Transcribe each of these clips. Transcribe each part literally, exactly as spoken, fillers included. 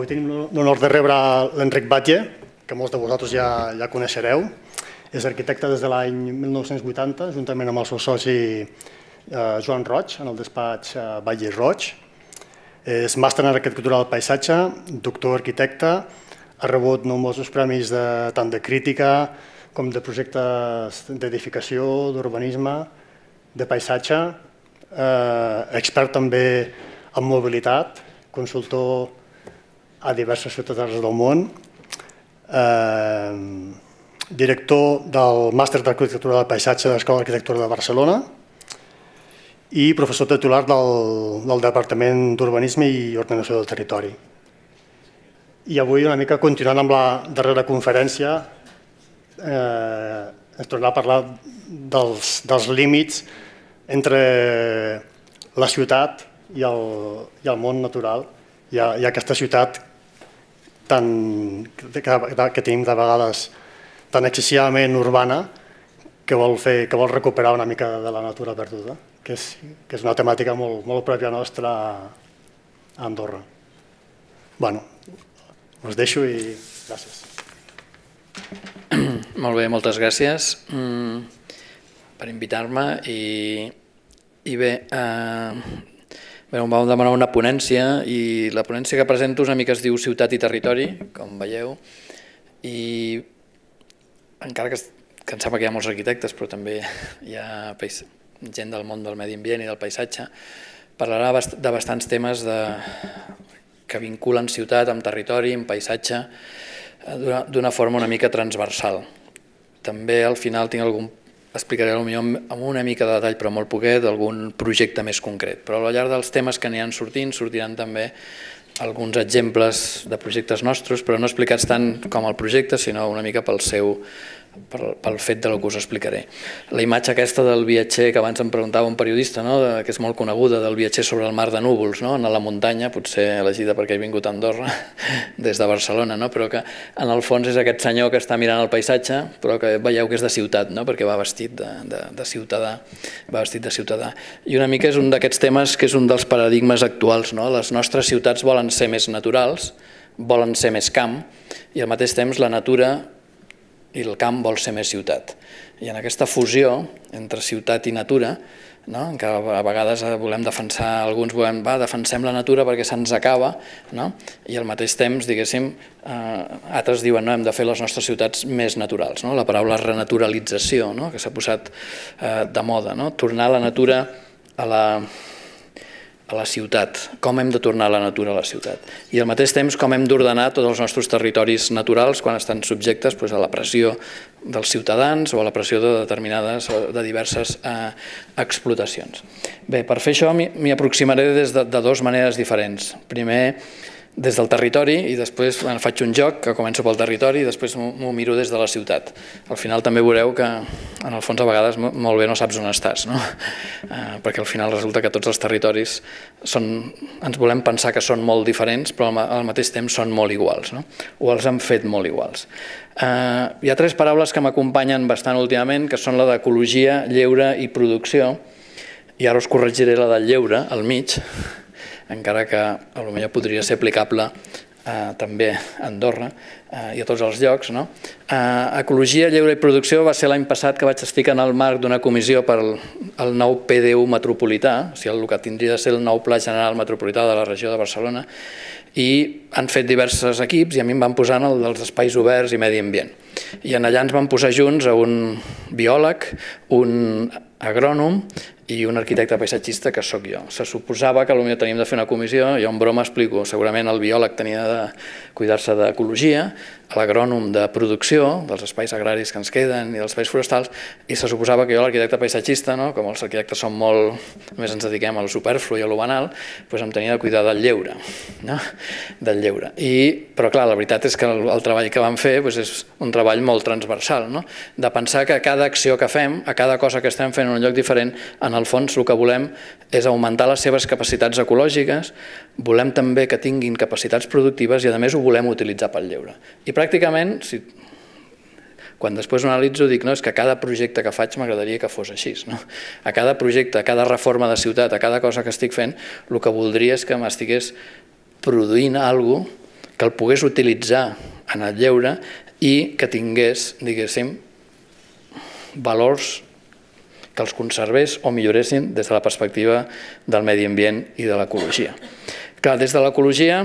tenim l'honor de rebre l'Enric Batlle, que molts de vosaltres ja, ja coneixereu. És arquitecte des de l'any mil nou-cents vuitanta, juntament amb el seu soci eh, Joan Roig, en el despatx eh, Batlle i Roig. És màster en arquitectura del paisatge, doctor arquitecte, ha rebut nombrosos premis de, tant de crítica com de projectes d'edificació, d'urbanisme, de paisatge, eh, expert també en mobilitat, consultor a diverses ciutats arreu del món, eh, director del Màster d'Arquitectura del Paisatge de l'Escola d'Arquitectura de Barcelona i professor titular del, del Departament d'Urbanisme i Ordenació del Territori. I avui, una mica continuant amb la darrera conferència, eh, ens tornarà a parlar dels, dels límits entre la ciutat i el, i el món natural, i, i aquesta ciutat tan, que, que tenim de vegades tan excessivament urbana que vol, fer, que vol recuperar una mica de la natura perduda, que és, que és una temàtica molt, molt pròpia nostra a Andorra. Bueno, us deixo i gràcies. Molt bé, moltes gràcies mm, per invitar-me i, i bé, eh, bé, em vau demanar una ponència i la ponència que presento una mica es diu Ciutat i Territori, com veieu, i encara que, que em sembla que hi ha molts arquitectes, però també hi ha pais, gent del món del medi ambient i del paisatge, parlarà de bastants temes de, que vinculen ciutat amb territori, amb paisatge, d'una forma una mica transversal. També al final tinc algun, explicaré potser amb una mica de detall, però molt poquet, algun projecte més concret. Però al llarg dels temes que aniran sortint, sortiran també alguns exemples de projectes nostres, però no explicats tant com el projecte, sinó una mica pel seu, pel, pel fet del que us explicaré. La imatge aquesta del viatger, que abans em preguntava un periodista, no? Que és molt coneguda, del viatger sobre el mar de núvols, no? En la muntanya, potser elegida perquè he vingut a Andorra des de Barcelona, no? Però que en el fons és aquest senyor que està mirant el paisatge, però que veieu que és de ciutat, no? Perquè va vestit de, de, de ciutadà, va vestit de ciutadà. I una mica és un d'aquests temes que és un dels paradigmes actuals, no? Les nostres ciutats volen ser més naturals, volen ser més camp, i al mateix temps la natura i el camp vol ser més ciutat. I en aquesta fusió entre ciutat i natura, no? Que a vegades volem defensar, alguns volem, va, defensem la natura perquè se'ns acaba, no? I al mateix temps, diguéssim, eh, altres diuen, no, hem de fer les nostres ciutats més naturals, no? La paraula renaturalització, no? Que s'ha posat eh, de moda, no? Tornar la natura a la... a la ciutat, com hem de tornar la natura a la ciutat. I al mateix temps com hem d'ordenar tots els nostres territoris naturals quan estan subjectes doncs, a la pressió dels ciutadans o a la pressió de determinades, de diverses eh, explotacions. Bé, per fer això m'hi aproximaré des de, de dues maneres diferents. Primer, des del territori i després bueno, faig un joc que començo pel territori i després m'ho miro des de la ciutat. Al final també veureu que en el fons a vegades molt bé no saps on estàs, no? Eh, perquè al final resulta que tots els territoris són, ens volem pensar que són molt diferents però al mateix temps són molt iguals, no? O els han fet molt iguals. Eh, hi ha tres paraules que m'acompanyen bastant últimament que són la d'ecologia, lleure i producció i ara us corregiré la del lleure al mig, encara que potser podria ser aplicable eh, també a Andorra eh, i a tots els llocs. No? Eh, Ecologia, lleure i producció va ser l'any passat que vaig estar en el marc d'una comissió per al nou P D U metropolità, o sigui, el que tindria de ser el nou Pla General Metropolità de la regió de Barcelona, i han fet diversos equips i a mi em van posar en el dels espais oberts i medi ambient. I allà ens van posar junts a un biòleg, un agrònom i un arquitecte paisatgista que sóc jo. Se suposava que potser teníem de fer una comissió, jo en broma explico, segurament el biòleg tenia de cuidar-se d'ecologia, l'agrònom de producció, dels espais agraris que ens queden i dels espais forestals, i se suposava que jo, l'arquitecte paisatgista, no? Com els arquitectes som molt, només ens dediquem al superflu i a lo banal, doncs em tenia de cuidar del lleure, no? Del lleure. I, però clar, la veritat és que el, el treball que vam fer doncs és un treball molt transversal, no? De pensar que a cada acció que fem, a cada cosa que estem fent en un lloc diferent, en el fons el que volem és augmentar les seves capacitats ecològiques, volem també que tinguin capacitats productives i a més ho volem utilitzar pel lleure. I pràcticament, si, quan després ho analitzo, dic no, és que a cada projecte que faig m'agradaria que fos així. No? A cada projecte, a cada reforma de ciutat, a cada cosa que estic fent, el que voldria és que m'estigués produint alguna cosa que el pogués utilitzar en el lleure i que tingués, diguéssim, valors que els conservés o milloressin des de la perspectiva del medi ambient i de l'ecologia. Clar, des de l'ecologia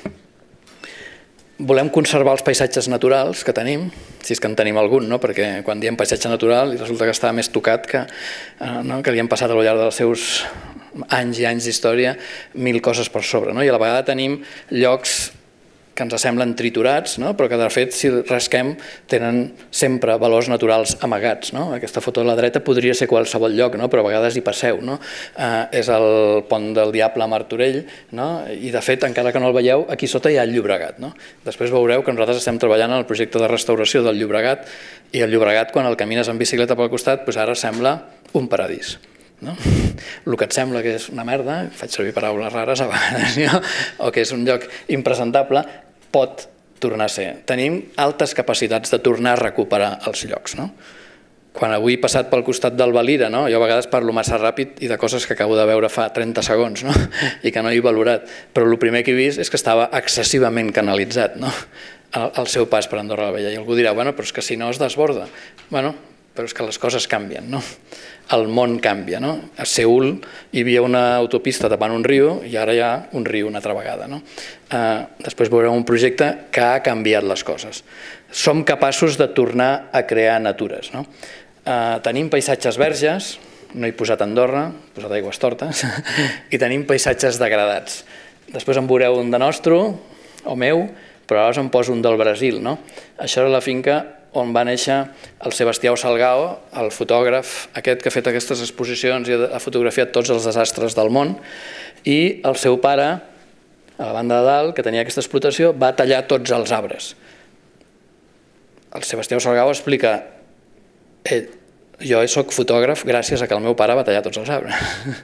volem conservar els paisatges naturals que tenim, si és que en tenim algun, perquè quan diem paisatge natural resulta que està més tocat que li han passat a lo llarg dels seus anys i anys d'història mil coses per sobre. I a la vegada tenim llocs que ens semblen triturats, però que de fet, si rasquem, tenen sempre valors naturals amagats. Aquesta foto de la dreta podria ser qualsevol lloc, però a vegades hi passeu. És el pont del Diable a Martorell i, de fet, encara que no el veieu, aquí sota hi ha el Llobregat. Després veureu que nosaltres estem treballant en el projecte de restauració del Llobregat i el Llobregat, quan el camines en bicicleta pel costat, ara sembla un paradís. El que et sembla que és una merda, faig servir paraules rares a vegades, o que és un lloc impresentable, pot tornar a ser. Tenim altes capacitats de tornar a recuperar els llocs. Quan avui he passat pel costat del Valira, jo a vegades parlo massa ràpid i de coses que acabo de veure fa trenta segons i que no he valorat, però el primer que he vist és que estava excessivament canalitzat el seu pas per Andorra la Vella. I algú dirà, bueno, però és que si no es desborda. Bueno, però és que les coses canvien, no? El món canvia, no? A Seül hi havia una autopista tapant un riu i ara hi ha un riu una altra vegada, no? Després veurem un projecte que ha canviat les coses. Som capaços de tornar a crear natures, no? Tenim paisatges verges, no he posat Andorra, he posat Aigüestortes, i tenim paisatges degradats. Després en veureu un de nostre, o meu, però ara us en poso un del Brasil, no? Això era la finca on va néixer el Sebastião Salgado, el fotògraf aquest que ha fet aquestes exposicions i ha fotografiat tots els desastres del món, i el seu pare, a la banda de dalt, que tenia aquesta explotació, va tallar tots els arbres. El Sebastião Salgado explica, jo soc fotògraf gràcies a que el meu pare va tallar tots els arbres.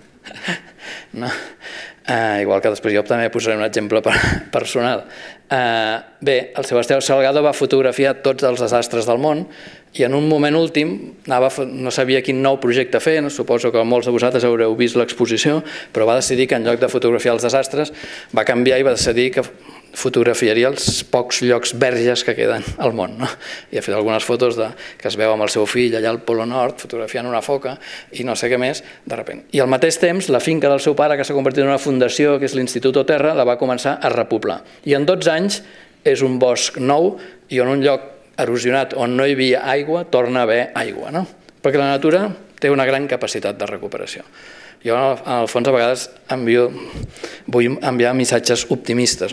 Igual que després jo també posaré un exemple personal. Bé, el Sebastião Salgado va fotografiar tots els desastres del món i en un moment últim no sabia quin nou projecte fer, suposo que molts de vosaltres haureu vist l'exposició, però va decidir que en lloc de fotografiar els desastres va canviar i va decidir que fotografiaria els pocs llocs verges que queden al món. I ha fet algunes fotos que es veu amb el seu fill allà al Polo Nord fotografiant una foca i no sé què més, de sobte. I al mateix temps, la finca del seu pare, que s'ha convertit en una fundació, que és l'Institut Oterra, la va començar a repoblar. I en dotze anys és un bosc nou i en un lloc erosionat on no hi havia aigua, torna a haver aigua. Perquè la natura té una gran capacitat de recuperació. Jo, en el fons, a vegades vull enviar missatges optimistes,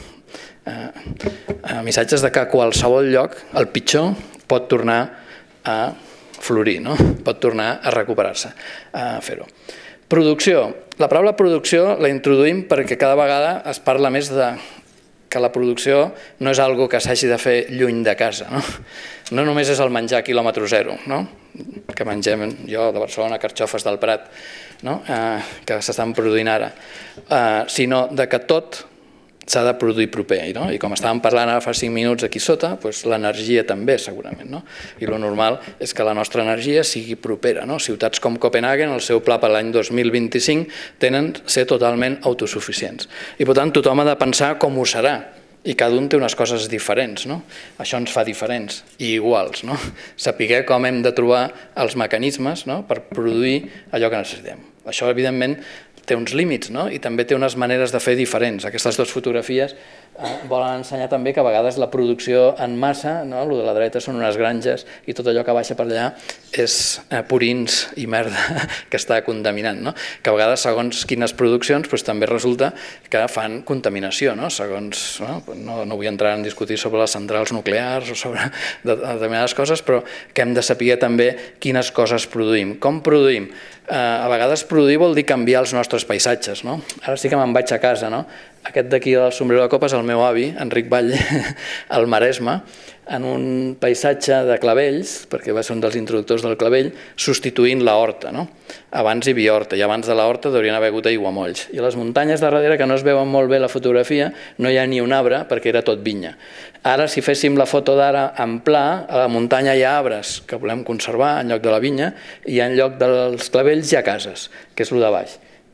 missatges de que a qualsevol lloc, el pitjor, pot tornar a florir, pot tornar a recuperar-se, a fer-ho. Producció. La paraula producció la introduïm perquè cada vegada es parla més de que la producció no és una cosa que s'hagi de fer lluny de casa. No només és el menjar quilòmetre zero, que mengem jo de Barcelona, carxofes del Prat, que s'estan produint ara, sinó que tot s'ha de produir proper. I com estàvem parlant ara fa cinc minuts aquí sota, l'energia també, segurament. I el normal és que la nostra energia sigui propera. Ciutats com Copenhagen, el seu pla per l'any dos mil vint-i-cinc, tenen ser totalment autosuficients. I, per tant, tothom ha de pensar com ho serà. I cada un té unes coses diferents. Això ens fa diferents i iguals. Saber com hem de trobar els mecanismes per produir allò que necessitem. Això, evidentment, té uns límits i també té unes maneres de fer diferents. Aquestes dues fotografies volen ensenyar també que a vegades la producció en massa, el de la dreta són unes granges i tot allò que baixa per allà és purins i merda que està contaminant. Que a vegades, segons quines produccions, també resulta que fan contaminació. No vull entrar en discutir sobre les centrals nuclears o sobre determinades coses, però que hem de saber també quines coses produïm. Com produïm? A vegades produir vol dir canviar els nostres paisatges. Ara sí que me'n vaig a casa. Aquest d'aquí del sombrero de copa és el meu avi, Enric Batlle, al Maresme, en un paisatge de clavells, perquè va ser un dels introductors del clavell, substituint la horta. Abans hi havia horta, i abans de la horta haurien haver hagut aiguamolls. I a les muntanyes de darrere, que no es veuen molt bé la fotografia, no hi ha ni un arbre perquè era tot vinya. Ara, si féssim la foto d'ara en pla, a la muntanya hi ha arbres que volem conservar en lloc de la vinya, i en lloc dels clavells hi ha cases, que és el de baix.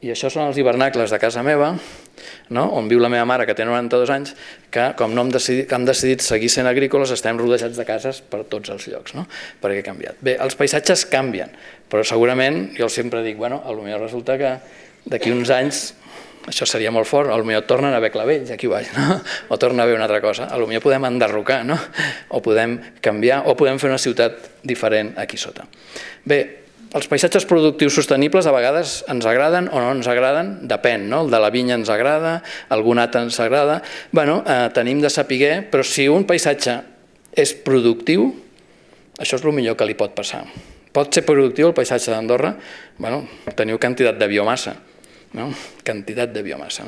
I això són els hivernacles de casa meva, on viu la meva mare, que té noranta-dos anys, que com no hem decidit seguir sent agrícoles, estem rodejats de cases per tots els llocs, perquè ha canviat. Bé, els paisatges canvien, però segurament, jo sempre dic, bueno, potser resulta que d'aquí uns anys, això seria molt fort, potser tornen a haver clavells, aquí baix, o torna a haver una altra cosa, potser podem enderrocar, o podem canviar, o podem fer una ciutat diferent aquí sota. Bé, els paisatges productius sostenibles a vegades ens agraden o no ens agraden, depèn, el de la vinya ens agrada, algun altre ens agrada, bueno, tenim de saber, però si un paisatge és productiu, això és el millor que li pot passar. Pot ser productiu el paisatge d'Andorra? Bueno, teniu quantitat de biomassa, quantitat de biomassa.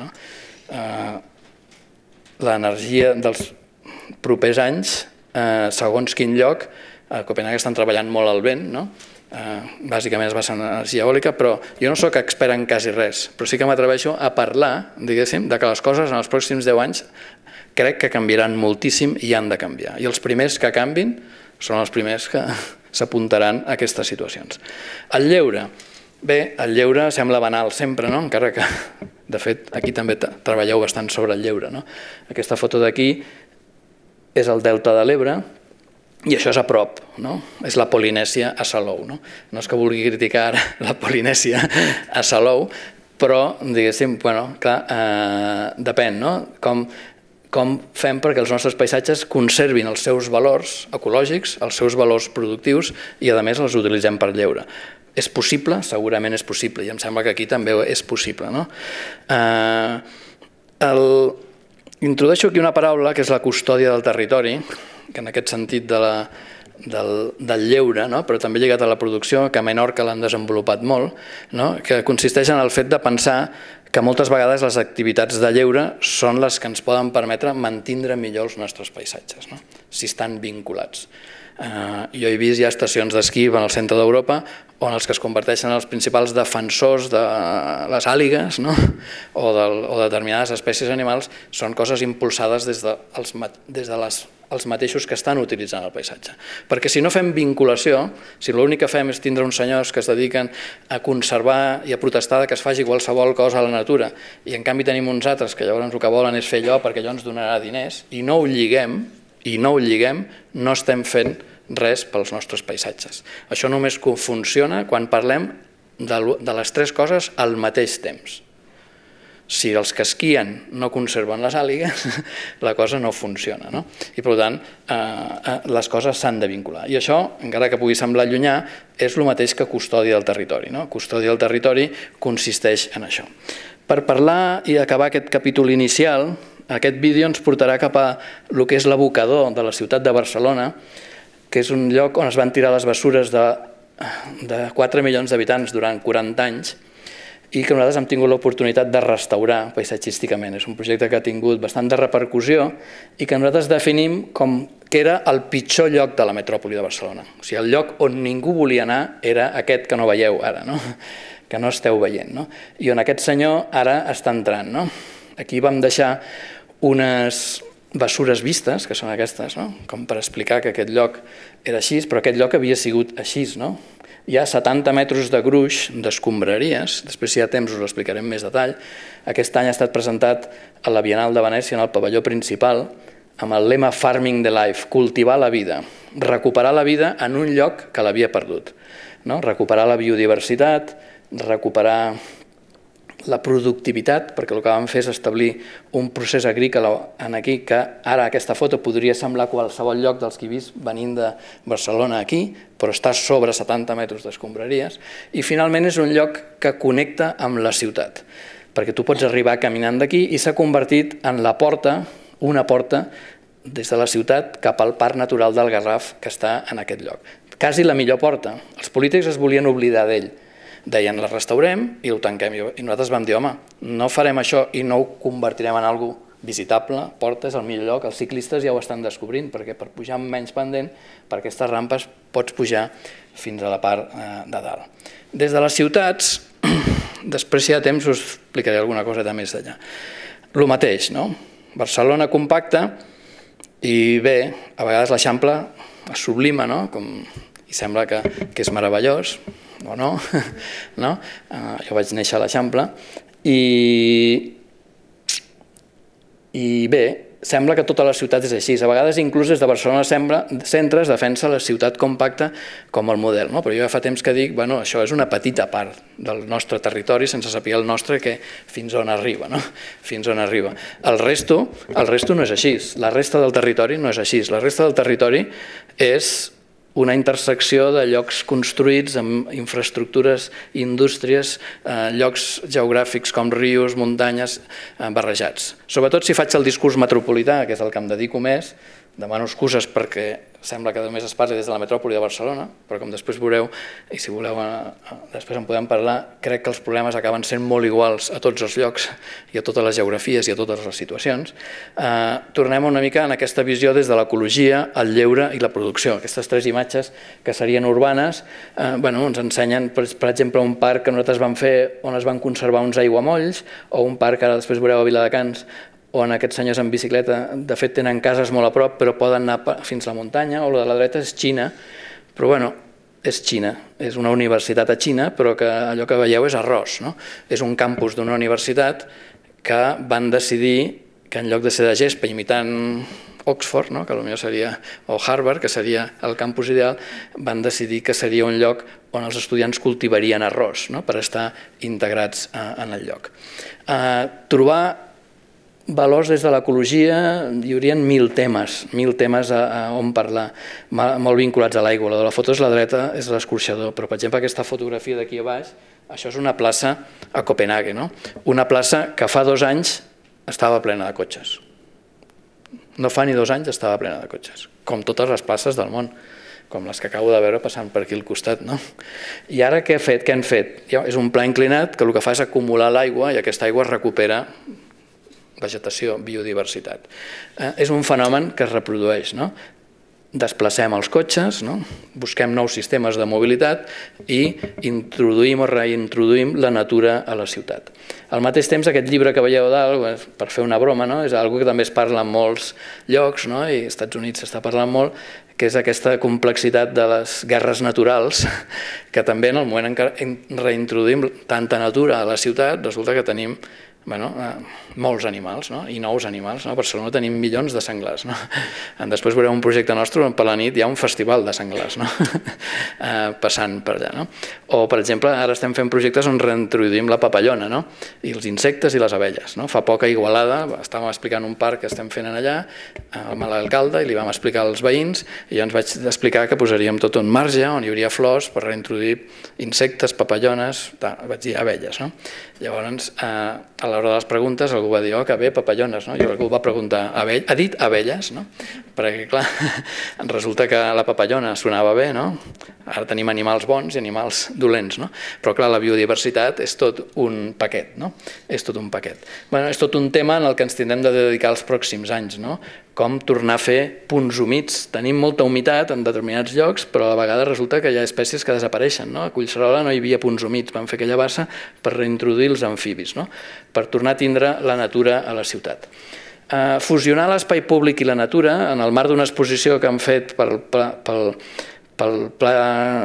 L'energia dels propers anys, segons quin lloc, a Copenhague estan treballant molt el vent, bàsicament es basa en energia eòlica, però jo no soc expert en quasi res, però sí que m'atreveixo a parlar, diguéssim, que les coses en els pròxims deu anys crec que canviaran moltíssim i han de canviar. I els primers que canvin són els primers que s'apuntaran a aquestes situacions. El lleure. Bé, el lleure sembla banal sempre, encara que, de fet, aquí també treballeu bastant sobre el lleure. Aquesta foto d'aquí és el Delta de l'Ebre, i això és a prop, és la Polinèsia a Salou. No és que vulgui criticar ara la Polinèsia a Salou, però, diguéssim, depèn com fem perquè els nostres paisatges conservin els seus valors ecològics, els seus valors productius i, a més, els utilitzem per lleure. És possible? Segurament és possible, i em sembla que aquí també és possible. Introdueixo aquí una paraula que és la custòdia del territori, que en aquest sentit del lleure, però també lligat a la producció, que a Menorca l'han desenvolupat molt, que consisteix en el fet de pensar que moltes vegades les activitats de lleure són les que ens poden permetre mantindre millor els nostres paisatges, si estan vinculats. Jo he vist ja estacions d'esquí al centre d'Europa on els que es converteixen en els principals defensors de les àligues o de determinades espècies animals són coses impulsades des dels mateixos que estan utilitzant el paisatge. Perquè si no fem vinculació, si l'únic que fem és tindre uns senyors que es dediquen a conservar i a protestar que es faci qualsevol cosa a la natura i en canvi tenim uns altres que llavors el que volen és fer allò perquè allò ens donarà diners i no ho lliguem, i no ho lliguem, no estem fent res pels nostres paisatges. Això només funciona quan parlem de les tres coses al mateix temps. Si els que esquien no conserven les àligues, la cosa no funciona. I, per tant, les coses s'han de vincular. I això, encara que pugui semblar llunyà, és el mateix que custòdia del territori. Custòdia del territori consisteix en això. Per parlar i acabar aquest capítol inicial, aquest vídeo ens portarà cap a el que és l'abocador de la ciutat de Barcelona, que és un lloc on es van tirar les bessures de quatre milions d'habitants durant quaranta anys i que nosaltres hem tingut l'oportunitat de restaurar paisatgísticament. És un projecte que ha tingut bastant de repercussió i que nosaltres definim com que era el pitjor lloc de la metròpoli de Barcelona. O sigui, el lloc on ningú volia anar era aquest que no veieu ara, que no esteu veient, i on aquest senyor ara està entrant. Aquí vam deixar unes bessures vistes, que són aquestes, com per explicar que aquest lloc era així, però aquest lloc havia sigut així. Hi ha setanta metres de gruix d'escombraries, després si hi ha temps us ho explicaré en més detall. Aquest any ha estat presentat a la Bienal de Venècia, en el pavelló principal, amb el lema Farming the Life, cultivar la vida, recuperar la vida en un lloc que l'havia perdut. Recuperar la biodiversitat, recuperar la productivitat, perquè el que vam fer és establir un procés agrícola aquí, que ara aquesta foto podria semblar qualsevol lloc dels que he vist venint de Barcelona aquí, però està sobre setanta metres d'escombraries, i finalment és un lloc que connecta amb la ciutat, perquè tu pots arribar caminant d'aquí i s'ha convertit en la porta, una porta, des de la ciutat cap al Parc Natural del Garraf, que està en aquest lloc. Quasi la millor porta. Els polítics es volien oblidar d'ell. Deien, la restaurem i ho tanquem. I nosaltres vam dir, home, no farem això i no ho convertirem en alguna cosa visitable. Porta és el millor lloc, els ciclistes ja ho estan descobrint, perquè per pujar amb menys pendent, per aquestes rampes pots pujar fins a la part de dalt. Des de les ciutats, després si hi ha temps us explicaré alguna cosa més d'allà. El mateix, no? Barcelona compacta i bé, a vegades l'Eixample es sublima, no? Com i sembla que és meravellós, o no? Jo vaig néixer a l'Eixample i bé, sembla que tota la ciutat és així. A vegades, inclús des de Barcelona Centre es defensa la ciutat compacta com el model. Però jo ja fa temps que dic que això és una petita part del nostre territori, sense saber el nostre fins on arriba. Fins on arriba. El resto no és així. La resta del territori no és així. La resta del territori és una intersecció de llocs construïts amb infraestructures, indústries, llocs geogràfics com rius, muntanyes, barrejats. Sobretot si faig el discurs metropolità, que és el que em dedico més, demano excuses perquè sembla que només es parli des de la metròpoli de Barcelona, però com després veureu, i si voleu després en podem parlar, crec que els problemes acaben sent molt iguals a tots els llocs i a totes les geografies i a totes les situacions. Tornem una mica en aquesta visió des de l'ecologia, el lleure i la producció. Aquestes tres imatges que serien urbanes ens ensenyen, per exemple, un parc que nosaltres vam fer on es van conservar uns aiguamolls, o un parc que ara després veureu a Viladecans, on aquests senyors en bicicleta, de fet, tenen cases molt a prop, però poden anar fins a la muntanya, o la de la dreta és Xina, però bueno, és Xina, és una universitat a Xina, però que allò que veieu és arròs. És un campus d'una universitat que van decidir que en lloc de ser de gespa imitant Oxford, que potser seria, o Harvard, que seria el campus ideal, van decidir que seria un lloc on els estudiants cultivarien arròs per estar integrats en el lloc. Trobar valors des de l'ecologia, hi haurien mil temes, mil temes on parlar, molt vinculats a l'aigua. La de la foto és la dreta, és l'escorxador, però per exemple aquesta fotografia d'aquí a baix, això és una plaça a Copenhague, una plaça que fa dos anys estava plena de cotxes. No fa ni dos anys estava plena de cotxes, com totes les places del món, com les que acabo de veure passant per aquí al costat. I ara què han fet? És un pla inclinat que el que fa és acumular l'aigua i aquesta aigua es recupera vegetació, biodiversitat. És un fenomen que es reprodueix. Desplacem els cotxes, busquem nous sistemes de mobilitat i introduïm o reintroduïm la natura a la ciutat. Al mateix temps, aquest llibre que veieu dalt, per fer una broma, és una cosa que també es parla en molts llocs, i als Estats Units s'està parlant molt, que és aquesta complexitat de les guerres naturals, que també en el moment en què reintroduïm tanta natura a la ciutat, resulta que tenim molts animals i nous animals. A Barcelona tenim milions de senglars. Després veureu un projecte nostre on per la nit hi ha un festival de senglars passant per allà. O, per exemple, ara estem fent projectes on reintroduïm la papallona i els insectes i les abelles. Fa poc a Igualada estàvem explicant un parc que estem fent allà amb l'alcalde i li vam explicar als veïns i jo ens vaig explicar que posaríem tot un marge on hi hauria flors per reintroduir insectes, papallones, vaig dir abelles. Llavors, a l'hora de les preguntes, algú va dir, oh, que bé, papallones. Jo algú va preguntar, ha dit abelles? Perquè, clar, resulta que la papallona sonava bé, ara tenim animals bons i animals dolents. Però, clar, la biodiversitat és tot un paquet. És tot un paquet. És tot un tema en el que ens tindrem de dedicar els pròxims anys. Com tornar a fer punts humits. Tenim molta humitat en determinats llocs, però a la vegada resulta que hi ha espècies que desapareixen. A Collserola no hi havia punts humits, vam fer aquella bassa per reintroduir els amfibis, per tornar a tindre la natura a la ciutat. Fusionar l'espai públic i la natura en el marc d'una exposició que han fet pel pla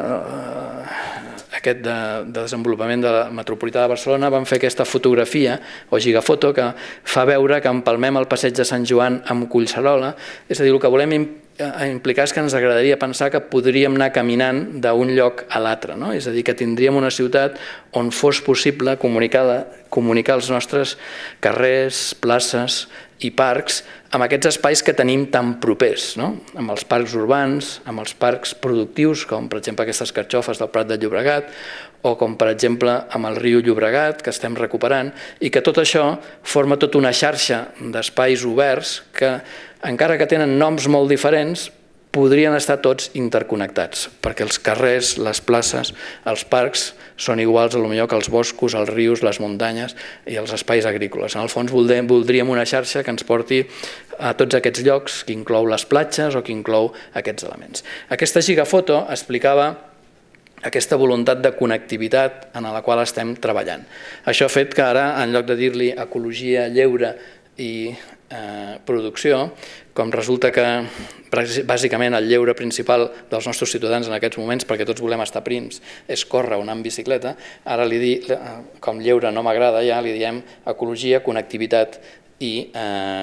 aquest de desenvolupament de la metropolità de Barcelona, van fer aquesta fotografia o gigafoto que fa veure que empalmem el passeig de Sant Joan amb Collserola. És a dir, el que volem implicar és que ens agradaria pensar que podríem anar caminant d'un lloc a l'altre. És a dir, que tindríem una ciutat on fos possible comunicar els nostres carrers, places i parcs amb aquests espais que tenim tan propers, amb els parcs urbans, amb els parcs productius, com per exemple aquestes carxofes del Prat de Llobregat, o com per exemple amb el riu Llobregat, que estem recuperant, i que tot això forma tota una xarxa d'espais oberts que, encara que tenen noms molt diferents, podrien estar tots interconnectats, perquè els carrers, les places, els parcs són iguals potser que els boscos, els rius, les muntanyes i els espais agrícoles. En el fons voldríem una xarxa que ens porti a tots aquests llocs, que inclou les platges o que inclou aquests elements. Aquesta gigafoto explicava aquesta voluntat de connectivitat en la qual estem treballant. Això ha fet que ara, en lloc de dir-li ecologia, lleure i producció, com resulta que bàsicament el lleure principal dels nostres ciutadans en aquests moments, perquè tots volem estar prims, és córrer o anar en bicicleta, ara li dic, com lleure no m'agrada ja, li diem ecologia, connectivitat i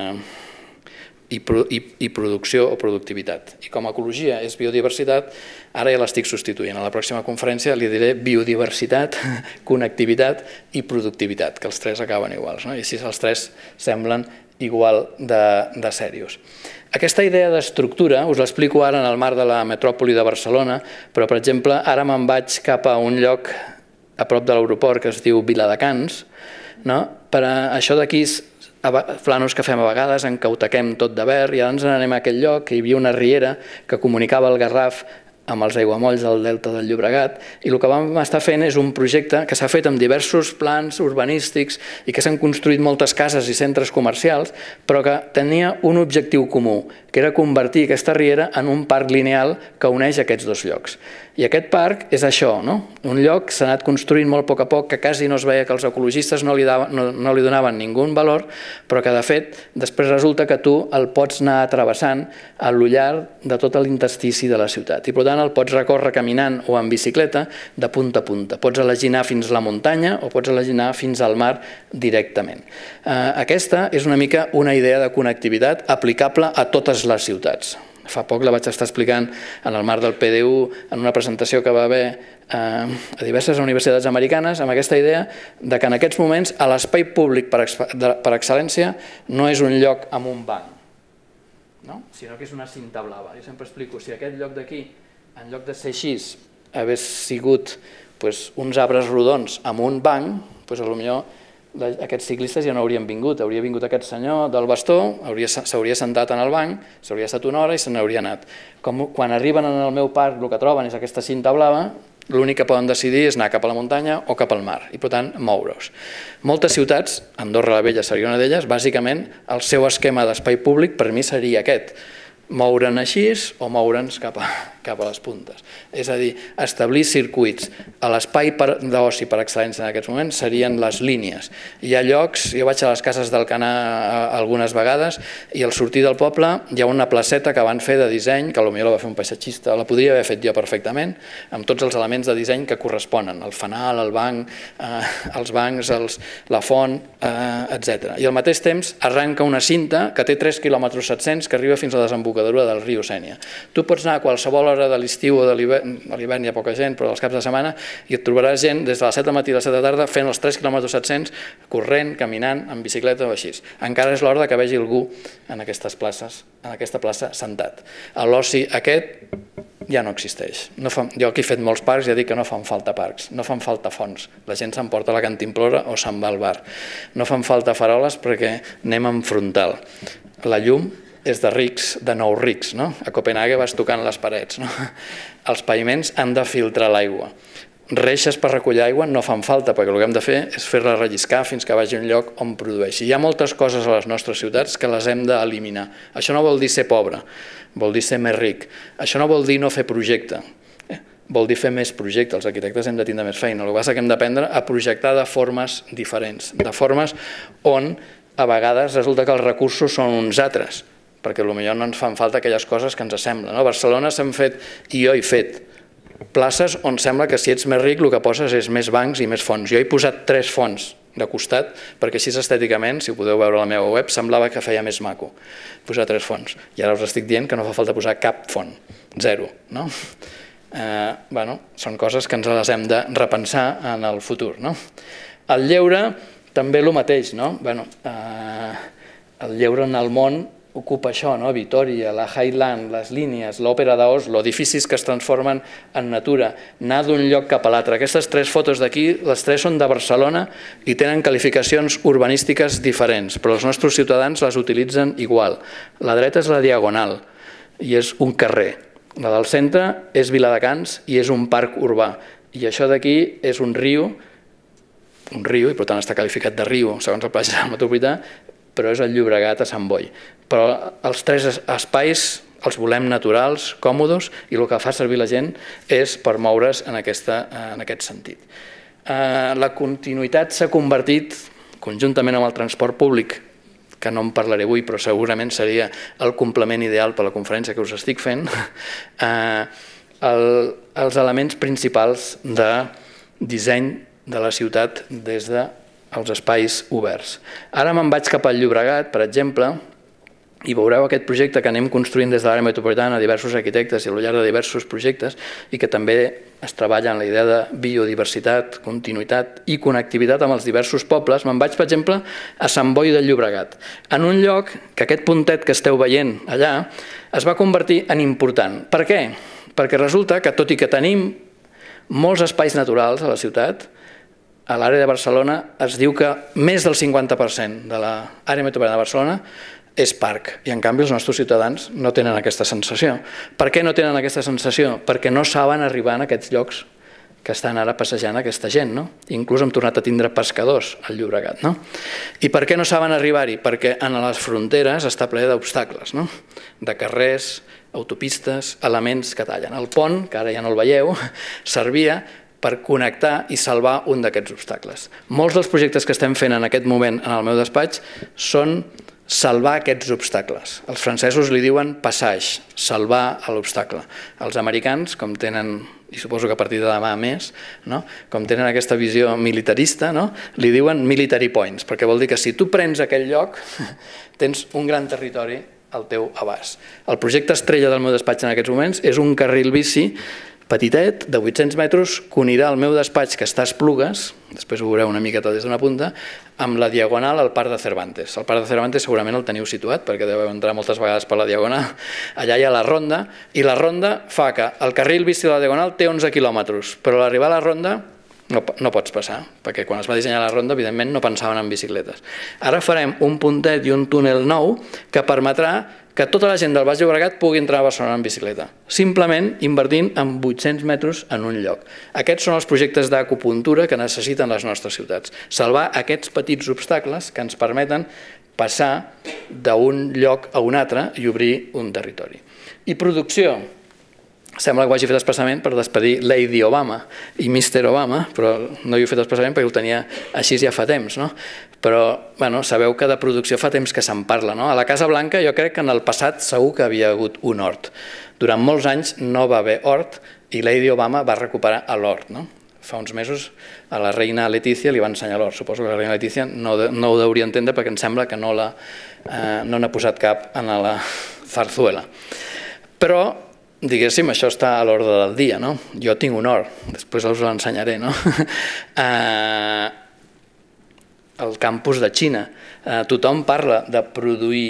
I, i, i producció o productivitat. I com a ecologia és biodiversitat, ara ja l'estic substituint. A la pròxima conferència li diré biodiversitat, connectivitat i productivitat, que els tres acaben iguals, no? I així els tres semblen igual de, de serios. Aquesta idea d'estructura us l'explico ara en el marc de la metròpoli de Barcelona, però per exemple ara me'n vaig cap a un lloc a prop de l'aeroport que es diu Viladecans, no? Per a això d'aquí planos que fem a vegades, encautaquem tot de verd i ara ens n'anem a aquell lloc que hi havia una riera que comunicava el Garraf amb els aiguamolls del Delta del Llobregat i el que vam estar fent és un projecte que s'ha fet amb diversos plans urbanístics i que s'han construït moltes cases i centres comercials però que tenia un objectiu comú, que era convertir aquesta riera en un parc lineal que uneix aquests dos llocs. I aquest parc és això, no? Un lloc que s'ha anat construint molt a poc a poc, que quasi no es veia que els ecologistes no li, daven, no, no li donaven ningú valor, però que de fet després resulta que tu el pots anar travessant a lo llarg de tot l'interstici de la ciutat. I per tant el pots recórrer caminant o en bicicleta de punta a punta. Pots elegir anar fins a la muntanya o pots elegir anar fins al mar directament. Aquesta és una mica una idea de connectivitat aplicable a totes les ciutats. Fa poc la vaig estar explicant en el marc del P D U en una presentació que va haver a diverses universitats americanes amb aquesta idea de que en aquests moments l'espai públic per excel·lència no és un lloc amb un banc, sinó que és una cinta blava. Jo sempre explico, si aquest lloc d'aquí, en lloc de ser així, hagués sigut uns arbres rodons amb un banc, potser aquests ciclistes ja no haurien vingut, hauria vingut aquest senyor del bastó, s'hauria sentat en el banc, s'hauria estat una hora i se n'hauria anat. Quan arriben al meu parc el que troben és aquesta cinta blava, l'únic que poden decidir és anar cap a la muntanya o cap al mar i per tant moure's. Moltes ciutats, Andorra la Vella seria una d'elles, bàsicament el seu esquema d'espai públic per mi seria aquest, moure'n així o moure'ns cap a les puntes. És a dir, establir circuits. L'espai d'oci per excel·lència en aquests moments serien les línies. Hi ha llocs, jo vaig a les cases d'Alcanar algunes vegades i al sortir del poble hi ha una placeta que van fer de disseny, que potser la va fer un paisatgista, la podria haver fet jo perfectament, amb tots els elements de disseny que corresponen, el fanal, el banc, els bancs, la font, etcètera. I al mateix temps arranca una cinta que té tres quilòmetres set-cents que arriba fins a la desembocadura del riu Sénia. Tu pots anar a qualsevol hora de l'estiu o de l'hivern, a l'hivern hi ha poca gent, però als caps de setmana, i et trobaràs gent des de les set del matí a les set de la tarda fent els tres quilòmetres set-cents, corrent, caminant, en bicicleta o així. Encara és l'hora que vegi algú en aquestes places, en aquesta plaça sentat. L'oci aquest ja no existeix. Jo aquí he fet molts parcs i he dit que no fan falta parcs, no fan falta fonts. La gent s'emporta a la cantimplora o se'n va al bar. No fan falta faroles perquè anem en frontal. La llum és de rics, de nous rics. A Copenhague vas tocant les parets. Els paviments han de filtrar l'aigua. Reixes per recollir aigua no fan falta, perquè el que hem de fer és fer-la relliscar fins que vagi a un lloc on produeixi. Hi ha moltes coses a les nostres ciutats que les hem d'eliminar. Això no vol dir ser pobre, vol dir ser més ric. Això no vol dir no fer projecte, vol dir fer més projecte. Els arquitectes hem de tindre més feina. El que passa és que hem d'aprendre a projectar de formes diferents, de formes on a vegades resulta que els recursos són uns altres, perquè potser no ens fan falta aquelles coses que ens semblen. A Barcelona s'han fet, i jo he fet, places on sembla que si ets més ric el que poses és més bancs i més fonts. Jo he posat tres fonts de costat perquè així estèticament, si ho podeu veure a la meva web, semblava que feia més maco posar tres fonts. I ara us estic dient que no fa falta posar cap font, zero. Són coses que ens les hem de repensar en el futur. El lleure també el mateix. El lleure en el món ocupa això, Vitòria, la Highland, les línies, l'Òpera d'Oslo, edificis que es transformen en natura, anar d'un lloc cap a l'altre. Aquestes tres fotos d'aquí, les tres són de Barcelona i tenen qualificacions urbanístiques diferents, però els nostres ciutadans les utilitzen igual. La dreta és la Diagonal i és un carrer. La del centre és Viladecans i és un parc urbà. I això d'aquí és un riu, un riu, i per tant està qualificat de riu, segons el Pla General Metropolità, però és el Llobregat a Sant Boi. Però els tres espais els volem naturals, còmodes, i el que fa servir la gent és per moure's en aquest sentit. La continuïtat s'ha convertit, conjuntament amb el transport públic, que que no en parlaré avui, però segurament seria el complement ideal per a la conferència que us estic fent, eh, el, els elements principals de disseny de la ciutat des dels espais oberts. Ara me'n vaig cap al Llobregat, per exemple, i veureu aquest projecte que anem construint des de l'àrea metropolitana, diversos arquitectes i al llarg de diversos projectes, i que també es treballa en la idea de biodiversitat, continuïtat i connectivitat amb els diversos pobles. Me'n vaig, per exemple, a Sant Boi del Llobregat, en un lloc que aquest puntet que esteu veient allà es va convertir en important. Per què? Perquè resulta que, tot i que tenim molts espais naturals a la ciutat, a l'àrea de Barcelona es diu que més del cinquanta per cent de l'àrea metropolitana de Barcelona és parc, i en canvi els nostres ciutadans no tenen aquesta sensació. Per què no tenen aquesta sensació? Perquè no saben arribar en aquests llocs que estan ara passejant aquesta gent. Inclús hem tornat a tindre pescadors al Llobregat. I per què no saben arribar-hi? Perquè en les fronteres està ple d'obstacles, de carrers, autopistes, elements que tallen. El pont, que ara ja no el veieu, servia per connectar i salvar un d'aquests obstacles. Molts dels projectes que estem fent en aquest moment en el meu despatx són salvar aquests obstacles. Els francesos li diuen passage, salvar l'obstacle. Els americans, com tenen, i suposo que a partir de demà més, com tenen aquesta visió militarista, li diuen military points, perquè vol dir que si tu prens aquell lloc, tens un gran territori al teu abast. El projecte estrella del meu despatx en aquests moments és un carril bici petitet, de vuit-cents metres, que unirà el meu despatx, que està a Esplugues, després ho veureu una miqueta des d'una punta, amb la Diagonal al Parc de Cervantes. El Parc de Cervantes segurament el teniu situat, perquè deveu entrar moltes vegades per la Diagonal. Allà hi ha la Ronda, i la Ronda fa que el carril bici de la Diagonal té onze quilòmetres, però a l'arribar a la Ronda no pots passar, perquè quan es va dissenyar la Ronda, evidentment, no pensaven en bicicletes. Ara farem un puntet i un túnel nou que permetrà que tota la gent del Baix Llobregat pugui entrar a Barcelona en bicicleta, simplement invertint en vuit-cents metres en un lloc. Aquests són els projectes d'acupuntura que necessiten les nostres ciutats. Salvar aquests petits obstacles que ens permeten passar d'un lloc a un altre i obrir un territori. I producció. Sembla que ho hagi fet expressament per despedir Lady Obama i mister Obama, però no hi he fet expressament perquè ho tenia així ja fa temps. Però sabeu que de producció fa temps que se'n parla. A la Casa Blanca jo crec que en el passat segur que havia hagut un hort. Durant molts anys no va haver hort i Lady Obama va recuperar l'hort. Fa uns mesos a la reina Letícia li va ensenyar l'hort. Suposo que la reina Letícia no ho hauria entendre perquè em sembla que no n'ha posat cap en la zarzuela. Però diguéssim, això està a l'ordre del dia. Jo tinc un hort, després us l'ensenyaré. El campus de Xina. Tothom parla de produir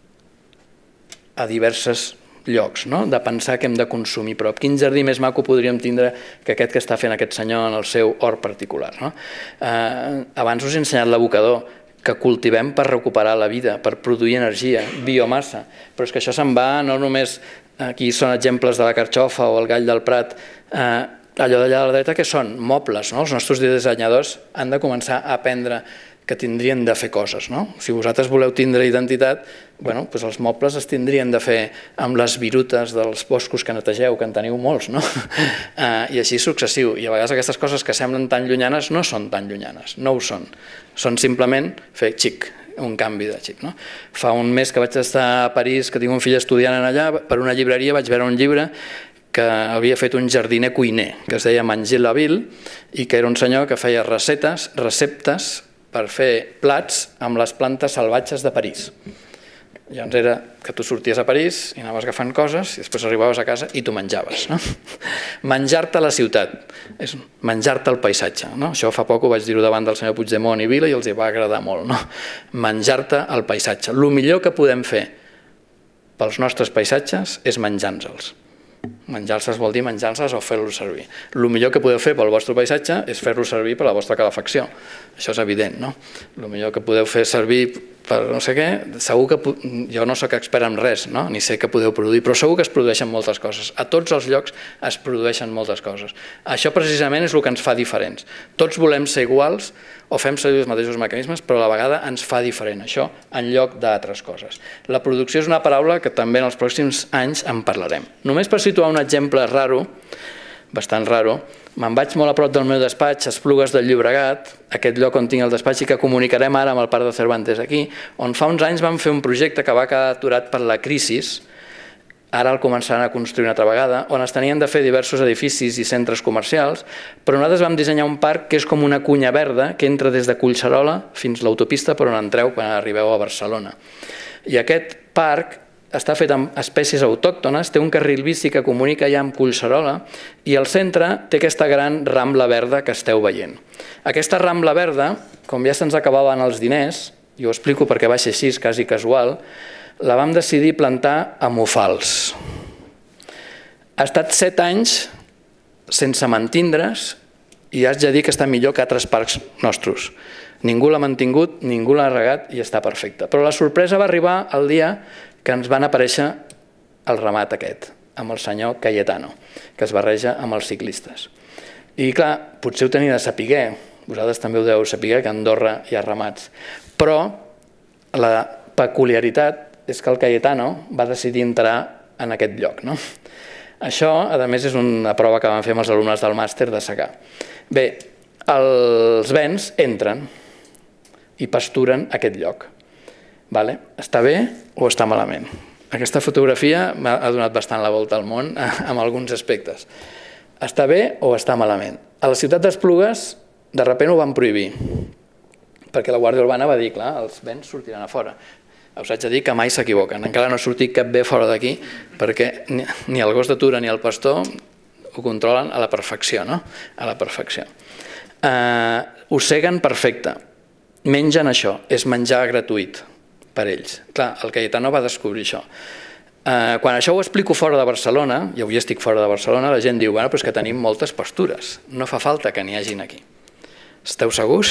a diversos llocs, de pensar que hem de consumir, però quin jardí més maco podríem tindre que aquest que està fent aquest senyor en el seu hort particular. Abans us he ensenyat l'abocador, que cultivem per recuperar la vida, per produir energia, biomassa, però és que això se'n va no només. Aquí són exemples de la carxofa o el gall del Prat, allò d'allà a la dreta que són mobles. Els nostres dissenyadors han de començar a aprendre que tindrien de fer coses. Si vosaltres voleu tindre identitat, els mobles es tindrien de fer amb les virutes dels boscos que netegeu, que en teniu molts, i així successiu. I a vegades aquestes coses que semblen tan llunyanes no són tan llunyanes, no ho són. Són simplement fer xic, un canvi de xic. Fa un mes que vaig estar a París, que tinc un fill estudiant allà, per una llibreria vaig veure un llibre que havia fet un jardiner cuiner, que es deia Manger la Ville, i que era un senyor que feia receptes, receptes per fer plats amb les plantes salvatges de París. Llavors era que tu sorties a París i anaves agafant coses i després arribaves a casa i tu menjaves. Menjar-te la ciutat, és menjar-te el paisatge. Això fa poc ho vaig dir-ho davant del senyor Puigdemont i Vila i els va agradar molt. Menjar-te el paisatge. El millor que podem fer pels nostres paisatges és menjar-nos-els. Menjar-los vol dir menjar-los o fer-los servir. El millor que podeu fer pel vostre paisatge és fer-los servir per la vostra calefacció. Això és evident, no? El millor que podeu fer servir per no sé què, segur que jo no soc expert en res, ni sé què podeu produir, però segur que es produeixen moltes coses. A tots els llocs es produeixen moltes coses. Això precisament és el que ens fa diferents. Tots volem ser iguals o fem servir els mateixos mecanismes, però a la vegada ens fa diferent això en lloc d'altres coses. La producció és una paraula que també en els pròxims anys en parlarem. Només per situar un exemple raro, bastant raro. Me'n vaig molt a prop del meu despatx, a Esplugues del Llobregat, aquest lloc on tinc el despatx i que comunicarem ara amb el Parc de Cervantes aquí, on fa uns anys vam fer un projecte que va quedar aturat per la crisi, ara el començaran a construir una altra vegada, on es tenien de fer diversos edificis i centres comercials, però nosaltres vam dissenyar un parc que és com una cunya verda que entra des de Collserola fins a l'autopista per on entreu quan arribeu a Barcelona. I aquest parc està fet amb espècies autòctones, té un carril bici que comunica ja amb Collserola i al centre té aquesta gran rambla verda que esteu veient. Aquesta rambla verda, com ja se'ns acabaven els diners, i ho explico perquè va ser així, quasi casual, la vam decidir plantar a Mofals. Ha estat set anys sense mantindre's i haig de dir que està millor que altres parcs nostres. Ningú l'ha mantingut, ningú l'ha regat i està perfecte. Però la sorpresa va arribar el dia que ens van aparèixer el ramat aquest, amb el senyor Cayetano, que es barreja amb els ciclistes. I clar, potser ho tenia de saber, vosaltres també ho deveu saber, que a Andorra hi ha ramats, però la peculiaritat és que el Cayetano va decidir entrar en aquest lloc. Això, a més, és una prova que vam fer amb els alumnes del màster de segar. Bé, els bens entren i pasturen aquest lloc. Està bé o està malament? Aquesta fotografia m'ha donat bastant la volta al món en alguns aspectes. Està bé o està malament? A la ciutat d'Esplugues, de sobte ho van prohibir, perquè la Guàrdia Urbana va dir, clar, els bens sortiran a fora. Us haig de dir que mai s'equivoquen. Encara no ha sortit cap bé fora d'aquí perquè ni el gos d'atura ni el pastor ho controlen a la perfecció. A la perfecció. Ho seguen perfecte. Mengen això. És menjar gratuït per ells. Clar, el Cayetano va descobrir això. Quan això ho explico fora de Barcelona, i avui estic fora de Barcelona, la gent diu bueno, però és que tenim moltes pastures. No fa falta que n'hi hagin aquí. Esteu segurs?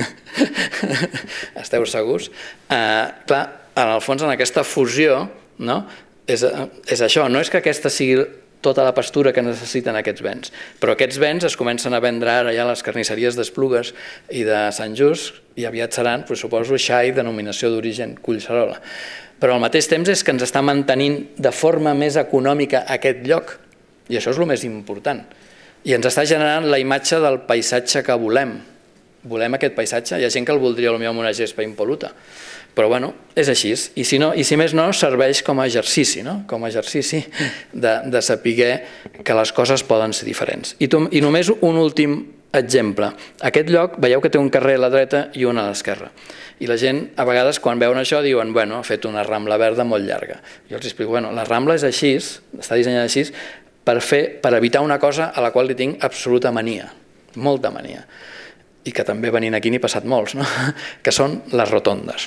Esteu segurs? Clar, en el fons, en aquesta fusió, és això, no és que aquesta sigui tota la pastura que necessiten aquests bens, però aquests bens es comencen a vendre ara ja a les carnisseries d'Esplugues i de Sant Just i aviat seran, suposo, xai, denominació d'origen Collserola. Però al mateix temps és que ens està mantenint de forma més econòmica aquest lloc, i això és el més important. I ens està generant la imatge del paisatge que volem. Volem aquest paisatge, hi ha gent que el voldria potser amb una gespa impol·luta, però bueno, és així. I si més no, serveix com a exercici, com a exercici de saber que les coses poden ser diferents. I només un últim exemple. Aquest lloc, veieu que té un carrer a la dreta i un a l'esquerra. I la gent, a vegades, quan veuen això, diuen, bueno, ha fet una rambla verda molt llarga. Jo els explico, bueno, la rambla és així, està dissenyada així, per evitar una cosa a la qual li tinc absoluta mania, molta mania, i que també venint aquí n'he passat molts, que són les rotondes.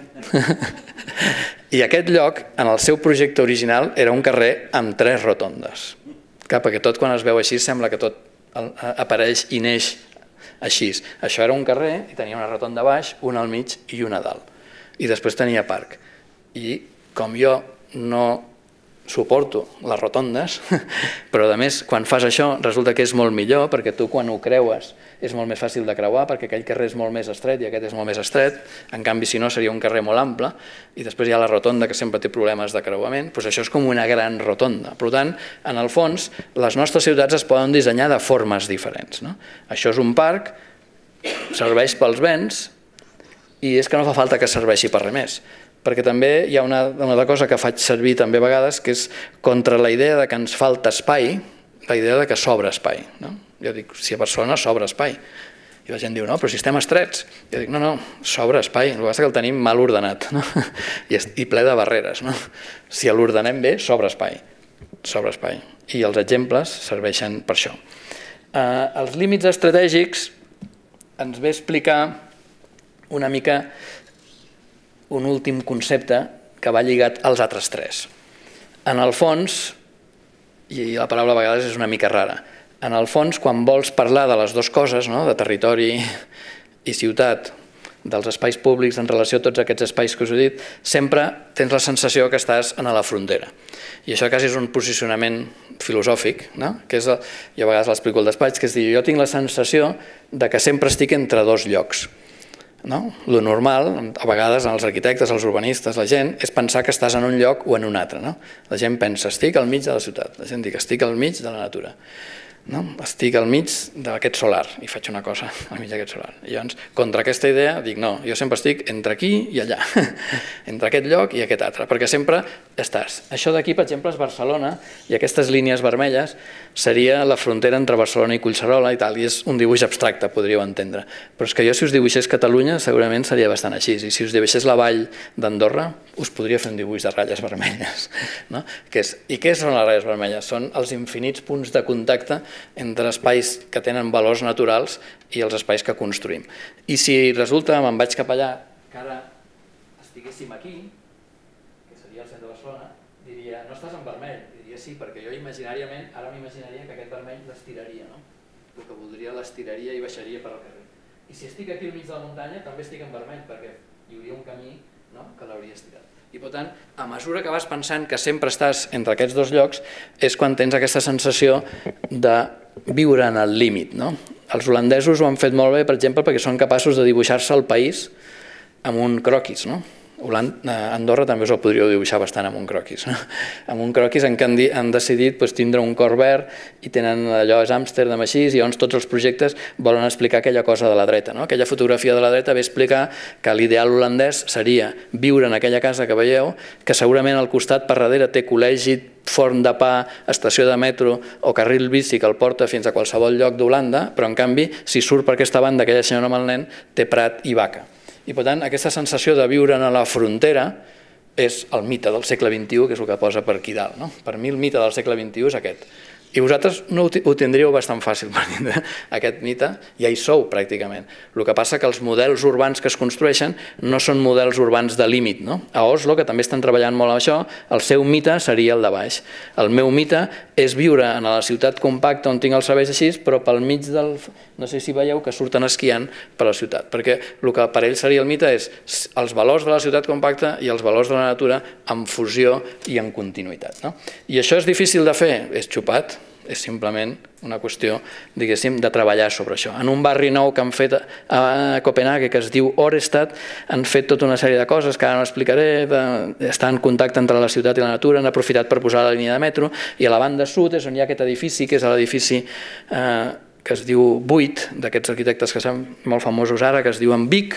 I aquest lloc, en el seu projecte original, era un carrer amb tres rotondes, perquè tot quan es veu així sembla que tot apareix i neix així. Això era un carrer i tenia una rotonda baix, una al mig i una a dalt. I després tenia parc. I com jo no suporto les rotondes, però a més quan fas això resulta que és molt millor perquè tu quan ho creues és molt més fàcil de creuar perquè aquell carrer és molt més estret i aquest és molt més estret, en canvi si no seria un carrer molt ample i després hi ha la rotonda que sempre té problemes de creuament, doncs això és com una gran rotonda. Per tant, en el fons, les nostres ciutats es poden dissenyar de formes diferents. Això és un parc, serveix pels béns i és que no fa falta que serveixi per res més. Perquè també hi ha una altra cosa que faig servir també a vegades, que és contra la idea que ens falta espai, la idea que sobra espai. Jo dic, si a Barcelona sobra espai. I la gent diu, no, però si estem estrets. Jo dic, no, no, sobra espai, el que passa és que el tenim mal ordenat i ple de barreres. Si l'ordenem bé, sobra espai. Sobra espai. I els exemples serveixen per això. Els límits estratègics ens ve a explicar una mica un últim concepte que va lligat als altres tres. En el fons, i la paraula a vegades és una mica rara, en el fons quan vols parlar de les dues coses, de territori i ciutat, dels espais públics en relació a tots aquests espais que us he dit, sempre tens la sensació que estàs a la frontera. I això quasi és un posicionament filosòfic, que és, jo a vegades l'explico al despatx, que és dir, jo tinc la sensació que sempre estic entre dos llocs. Lo normal, a vegades els arquitectes, els urbanistes, la gent, és pensar que estàs en un lloc o en un altre. La gent pensa, estic al mig de la ciutat, la gent diu que estic al mig de la natura. estic al mig d'aquest solar i faig una cosa al mig d'aquest solar. I llavors, contra aquesta idea, dic no, jo sempre estic entre aquí i allà, entre aquest lloc i aquest altre, perquè sempre estàs. Això d'aquí, per exemple, és Barcelona, i aquestes línies vermelles seria la frontera entre Barcelona i Collserola i tal, i és un dibuix abstracte, podríeu entendre. Però és que jo, si us dibuixés Catalunya, segurament seria bastant així, i si us dibuixés la vall d'Andorra, us podria fer un dibuix de ratlles vermelles. I què són les ratlles vermelles? Són els infinits punts de contacte entre espais que tenen valors naturals i els espais que construïm. I si resulta, me'n vaig cap allà, que ara estiguéssim aquí, que seria el centre de Barcelona, diria, no estàs en vermell? Diria sí, perquè jo imaginàriament, ara m'imaginaria que aquest vermell l'estiraria, no? El que voldria l'estiraria i baixaria per al carrer. I si estic aquí al mig de la muntanya, també estic en vermell, perquè hi hauria un camí que l'hauria estirat. I per tant, a mesura que vas pensant que sempre estàs entre aquests dos llocs, és quan tens aquesta sensació de viure en el límit. Els holandesos ho han fet molt bé, per exemple, perquè són capaços de dibuixar-se el país amb un croquis. Andorra també us el podríeu dibuixar bastant amb un croquis. Amb un croquis en què han decidit tindre un cor verd i tenen allò, és Amsterdam així, i llavors tots els projectes volen explicar aquella cosa de la dreta. Aquella fotografia de la dreta ve a explicar que l'ideal holandès seria viure en aquella casa que veieu, que segurament al costat per darrere té col·legi, forn de pa, estació de metro o carril bici que el porta fins a qualsevol lloc d'Holanda, però en canvi, si surt per aquesta banda aquella senyora amb el nen, té prat i vaca. I per tant, aquesta sensació de viure a la frontera és el mite del segle vint-i-u, que és el que posa per aquí dalt. Per mi el mite del segle vint-i-u és aquest. I vosaltres ho tindríeu bastant fàcil per tindre aquest mite, ja hi sou pràcticament. El que passa que els models urbans que es construeixen no són models urbans de límit. A Oslo, que també estan treballant molt amb això, el seu mite seria el de baix. El meu mite és viure en la ciutat compacta on tinc els serveis així, però pel mig del... no sé si veieu que surten esquiant per la ciutat, perquè el que per ells seria el mite és els valors de la ciutat compacta i els valors de la natura en fusió i en continuïtat. I això és difícil de fer? És xupat. És simplement una qüestió, diguéssim, de treballar sobre això. En un barri nou que han fet a Copenhague, que es diu Orestad, han fet tota una sèrie de coses que ara no explicaré, està en contacte entre la ciutat i la natura, han aprofitat per posar la línia de metro, i a la banda sud és on hi ha aquest edifici, que és l'edifici que es diu Buit, d'aquests arquitectes que són molt famosos ara, que es diuen Vic,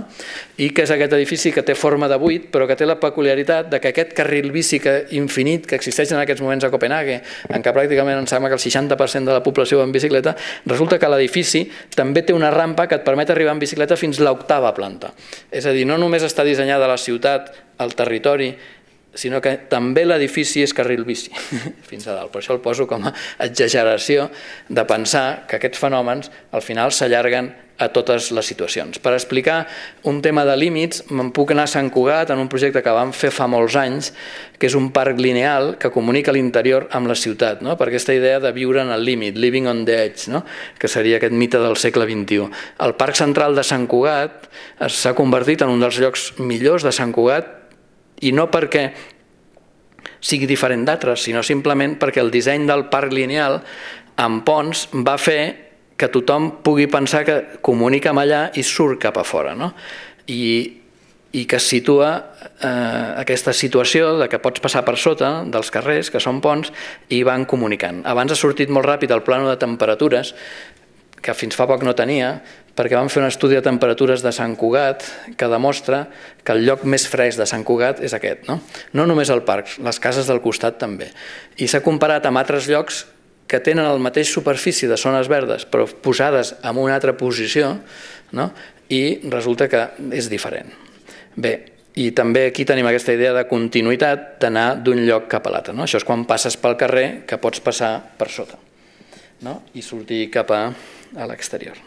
i que és aquest edifici que té forma de buit, però que té la peculiaritat que aquest carril bici infinit que existeix en aquests moments a Copenhague, en què pràcticament em sembla que el seixanta per cent de la població va en bicicleta, resulta que l'edifici també té una rampa que et permet arribar en bicicleta fins a l'octava planta. És a dir, no només està dissenyada la ciutat, el territori, sinó que també l'edifici és carril bici fins a dalt. Per això el poso com a exageració de pensar que aquests fenòmens al final s'allarguen a totes les situacions. Per explicar un tema de límits, me'n puc anar a Sant Cugat en un projecte que vam fer fa molts anys, que és un parc lineal que comunica l'interior amb la ciutat, per aquesta idea de viure en el límit, living on the edge, que seria aquest mite del segle vint-i-u. El Parc Central de Sant Cugat s'ha convertit en un dels llocs millors de Sant Cugat, i no perquè sigui diferent d'altres, sinó simplement perquè el disseny del parc lineal amb ponts va fer que tothom pugui pensar que comunica amb allà i surt cap a fora, i que situa aquesta situació de que pots passar per sota dels carrers, que són ponts, i van comunicant. Abans ha sortit molt ràpid el plànol de temperatures, que fins fa poc no tenia, perquè vam fer un estudi de temperatures de Sant Cugat que demostra que el lloc més fresc de Sant Cugat és aquest. No només el parc, les cases del costat també. I s'ha comparat amb altres llocs que tenen el mateix superfície de zones verdes, però posades en una altra posició, i resulta que és diferent. Bé, i també aquí tenim aquesta idea de continuïtat, d'anar d'un lloc cap a l'altre. Això és quan passes pel carrer que pots passar per sota i sortir cap a l'exterior.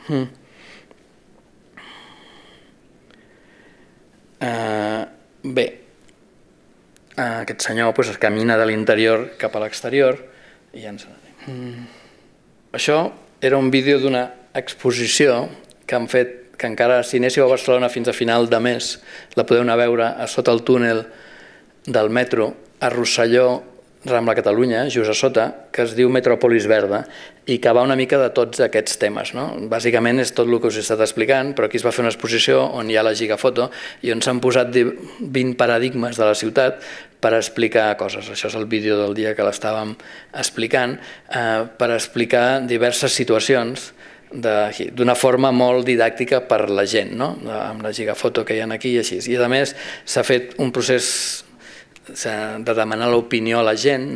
Bé, aquest senyor es camina de l'interior cap a l'exterior i ja ens n'anem. Això era un vídeo d'una exposició que han fet, que encara si anéssiu a Barcelona fins a final de mes la podeu anar a veure a sota el túnel del metro a Rosselló, Rambla Catalunya, just a sota, que es diu Metròpolis Verda i que va una mica de tots aquests temes. Bàsicament és tot el que us he estat explicant, però aquí es va fer una exposició on hi ha la gigafoto i on s'han posat vint paradigmes de la ciutat per explicar coses. Això és el vídeo del dia que l'estàvem explicant, per explicar diverses situacions d'una forma molt didàctica per la gent, amb la gigafoto que hi ha aquí i així. I a més s'ha fet un procés de demanar l'opinió a la gent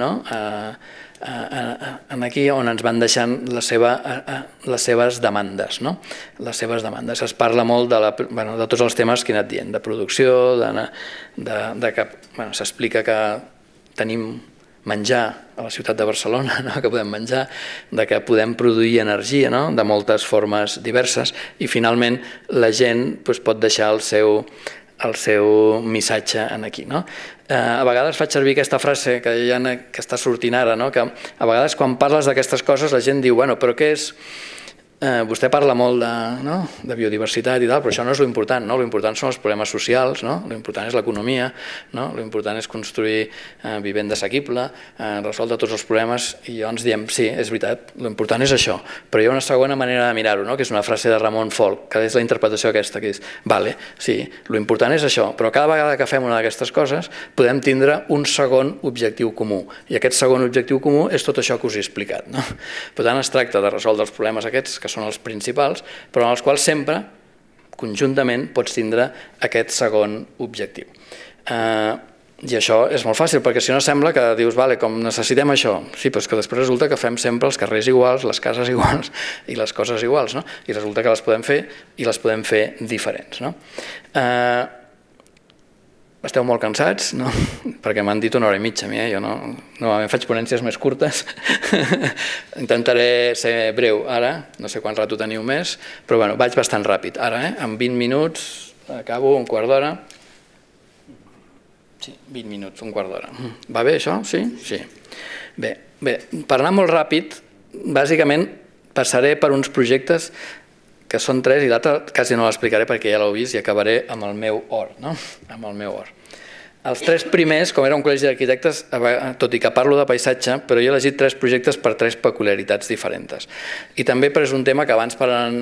aquí on ens van deixant les seves demandes. Les seves demandes. Es parla molt de tots els temes que he anat dient, de producció, s'explica que tenim menjar a la ciutat de Barcelona, que podem menjar, que podem produir energia de moltes formes diverses i finalment la gent pot deixar el seu el seu missatge aquí. A vegades faig servir aquesta frase que està sortint ara, que a vegades quan parles d'aquestes coses la gent diu, bueno, però què és... Vostè parla molt de biodiversitat i tal, però això no és l'important. L'important són els problemes socials, l'important és l'economia, l'important és construir vivenda assequible, resoldre tots els problemes, i llavors diem, sí, és veritat, l'important és això. Però hi ha una segona manera de mirar-ho, que és una frase de Ramon Folch, que és la interpretació aquesta, que és, vale, sí, l'important és això, però cada vegada que fem una d'aquestes coses podem tindre un segon objectiu comú, i aquest segon objectiu comú és tot això que us he explicat. Per tant, es tracta de resoldre els problemes aquests, que són els principals, però en els quals sempre, conjuntament, pots tindre aquest segon objectiu. I això és molt fàcil, perquè si no sembla que dius, vale, com necessitem això, sí, però és que després resulta que fem sempre els carrers iguals, les cases iguals i les coses iguals, i resulta que les podem fer i les podem fer diferents. Esteu molt cansats, no? Perquè m'han dit una hora i mitja a mi, jo normalment faig ponències més curtes, intentaré ser breu ara, no sé quant rato teniu més, però bueno, vaig bastant ràpid. Ara, en vint minuts, acabo, un quart d'hora. Sí, vint minuts, un quart d'hora. Va bé això? Sí? Sí. Bé, per anar molt ràpid, bàsicament passaré per uns projectes que són tres, i l'altre quasi no l'explicaré perquè ja l'heu vist i acabaré amb el meu or. Amb el meu or. Els tres primers, com era un col·legi d'arquitectes, tot i que parlo de paisatge, però jo he elegit tres projectes per tres peculiaritats diferents. I també per un tema que abans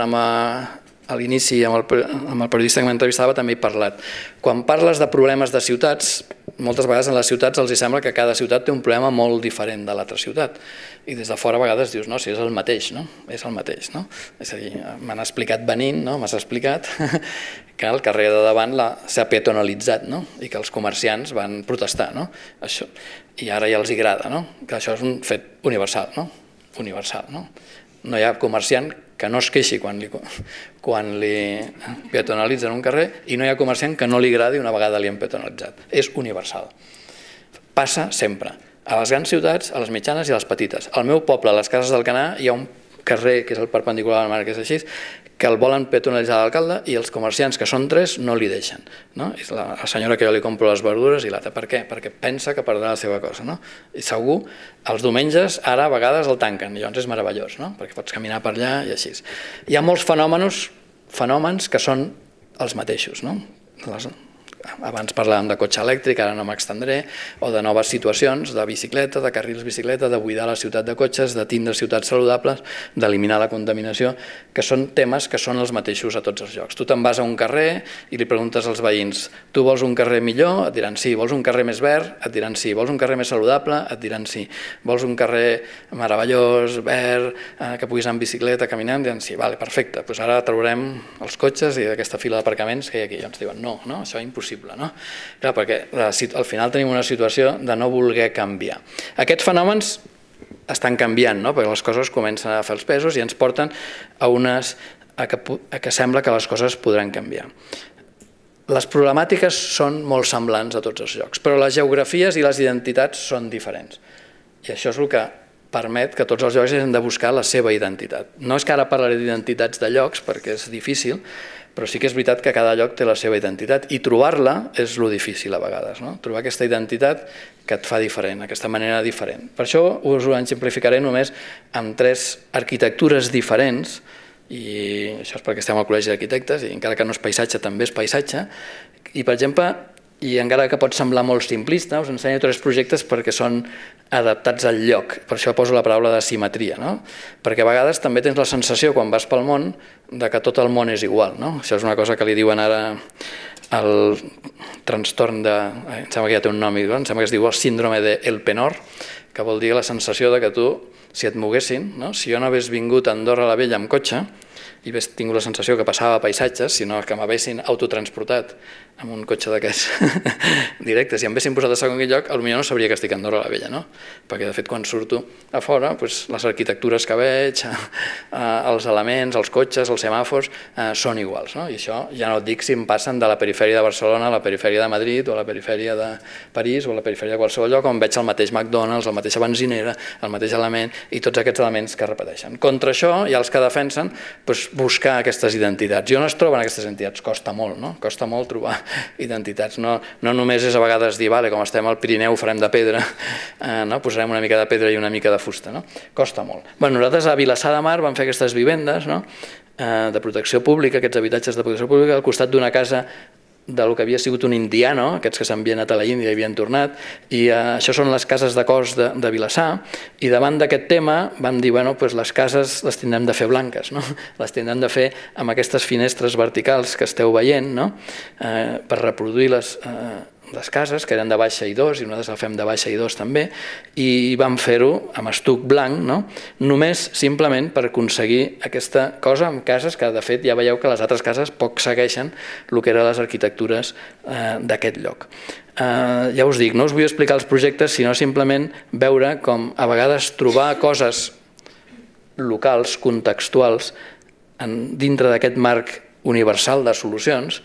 a l'inici amb el periodista que m'entrevistava també he parlat. Quan parles de problemes de ciutats, moltes vegades en les ciutats els sembla que cada ciutat té un problema molt diferent de l'altra ciutat. I des de fora a vegades dius, no, si és el mateix, no? És el mateix, no? És a dir, m'han explicat venint, no? M'has explicat que el carrer de davant s'ha peatonalitzat, no? I que els comerciants van protestar, no? I ara ja els agrada, no? Que això és un fet universal, no? Universal, no? No hi ha comerciant que no es queixi quan li peatonalitzen un carrer i no hi ha comerciant que no li agradi una vegada li han peatonalitzat. És universal. Passa sempre. A les grans ciutats, a les mitjanes i a les petites. Al meu poble, a les Cases d'Alcanar, hi ha un carrer que és el perpendicular a la mar, que és així, que el volen peatonalitzar l'alcalde i els comerciants, que són tres, no li deixen. És la senyora que jo li compro les verdures i l'altra. Per què? Perquè pensa que perdrà la seva cosa. I segur, els diumenges, ara a vegades el tanquen, i llavors és meravellós, perquè pots caminar per allà i així. Hi ha molts fenòmens que són els mateixos. Abans parlàvem de cotxe elèctric, ara no m'extendré, o de noves situacions, de bicicleta, de carrils bicicleta, de buidar la ciutat de cotxes, de tindre ciutats saludables, d'eliminar la contaminació, que són temes que són els mateixos a tots els llocs. Tu te'n vas a un carrer i li preguntes als veïns, tu vols un carrer millor? Et diran sí. Vols un carrer més verd? Et diran sí. Vols un carrer més saludable? Et diran sí. Vols un carrer meravellós, verd, que puguis anar en bicicleta, caminant? Diran sí, vale, perfecte, doncs ara traurem els cotxes i aquesta fila d'aparcaments que hi ha aquí. I ens diuen no, no, això és impossible. Clar, perquè al final tenim una situació de no voler canviar. Aquests fenòmens estan canviant, perquè les coses comencen a fer els pesos i ens porten a que sembla que les coses podran canviar. Les problemàtiques són molt semblants a tots els llocs, però les geografies i les identitats són diferents. I això és el que permet que tots els llocs hagin de buscar la seva identitat. No és que ara parlaré d'identitats de llocs, perquè és difícil, però sí que és veritat que cada lloc té la seva identitat i trobar-la és el difícil a vegades, trobar aquesta identitat que et fa diferent, aquesta manera diferent. Per això us ho exemplificaré només amb tres arquitectures diferents, i això és perquè estem al Col·legi d'Arquitectes i encara que no és paisatge també és paisatge, i per exemple i encara que pot semblar molt simplista, us ensenyo tres projectes perquè són adaptats al lloc. Per això poso la paraula de simetria, no? Perquè a vegades també tens la sensació, quan vas pel món, de que tot el món és igual, no? Això és una cosa que li diuen ara el trastorn de... Em sembla que ja té un nom, em sembla que es diu el síndrome d'El Penor, que vol dir la sensació de que tu, si et moguessin, no? Si jo no hagués vingut a Andorra la Vella amb cotxe i hagués tingut la sensació que passava paisatges, sinó que m'haguessin autotransportat amb un cotxe d'aquests directes i em haguessin posat a segon lloc, potser no sabria que estic a Andorra la Vella, no? Perquè de fet quan surto a fora, les arquitectures que veig, els elements, els cotxes, els semàfors, són iguals, no? I això ja no et dic si em passen de la perifèria de Barcelona a la perifèria de Madrid o a la perifèria de París o a la perifèria de qualsevol lloc on veig el mateix McDonald's, la mateixa benzinera, el mateix element i tots aquests elements que es repeteixen. Contra això hi ha els que defensen buscar aquestes identitats. I on es troben aquestes identitats? Costa molt, no? Costa molt trobar identitats. No només és a vegades dir, vale, com estem al Pirineu farem de pedra, posarem una mica de pedra i una mica de fusta, no? Costa molt. Nosaltres a Vilassar de Mar vam fer aquestes vivendes de protecció pública, aquests habitatges de protecció pública, al costat d'una casa del que havia sigut un indiano, aquests que s'havien anat a la Índia i havien tornat, i això són les cases de cos de Vilassar, i davant d'aquest tema vam dir, bueno, les cases les tindrem de fer blanques, les tindrem de fer amb aquestes finestres verticals que esteu veient, per reproduir les les cases, que eren de baixa i dos, i nosaltres la fem de baixa i dos també, i vam fer-ho amb estuc blanc, només simplement per aconseguir aquesta cosa amb cases que, de fet, ja veieu que les altres cases poc segueixen el que eren les arquitectures d'aquest lloc. Ja us dic, no us vull explicar els projectes, sinó simplement veure com a vegades trobar coses locals, contextuals, dintre d'aquest marc universal de solucions,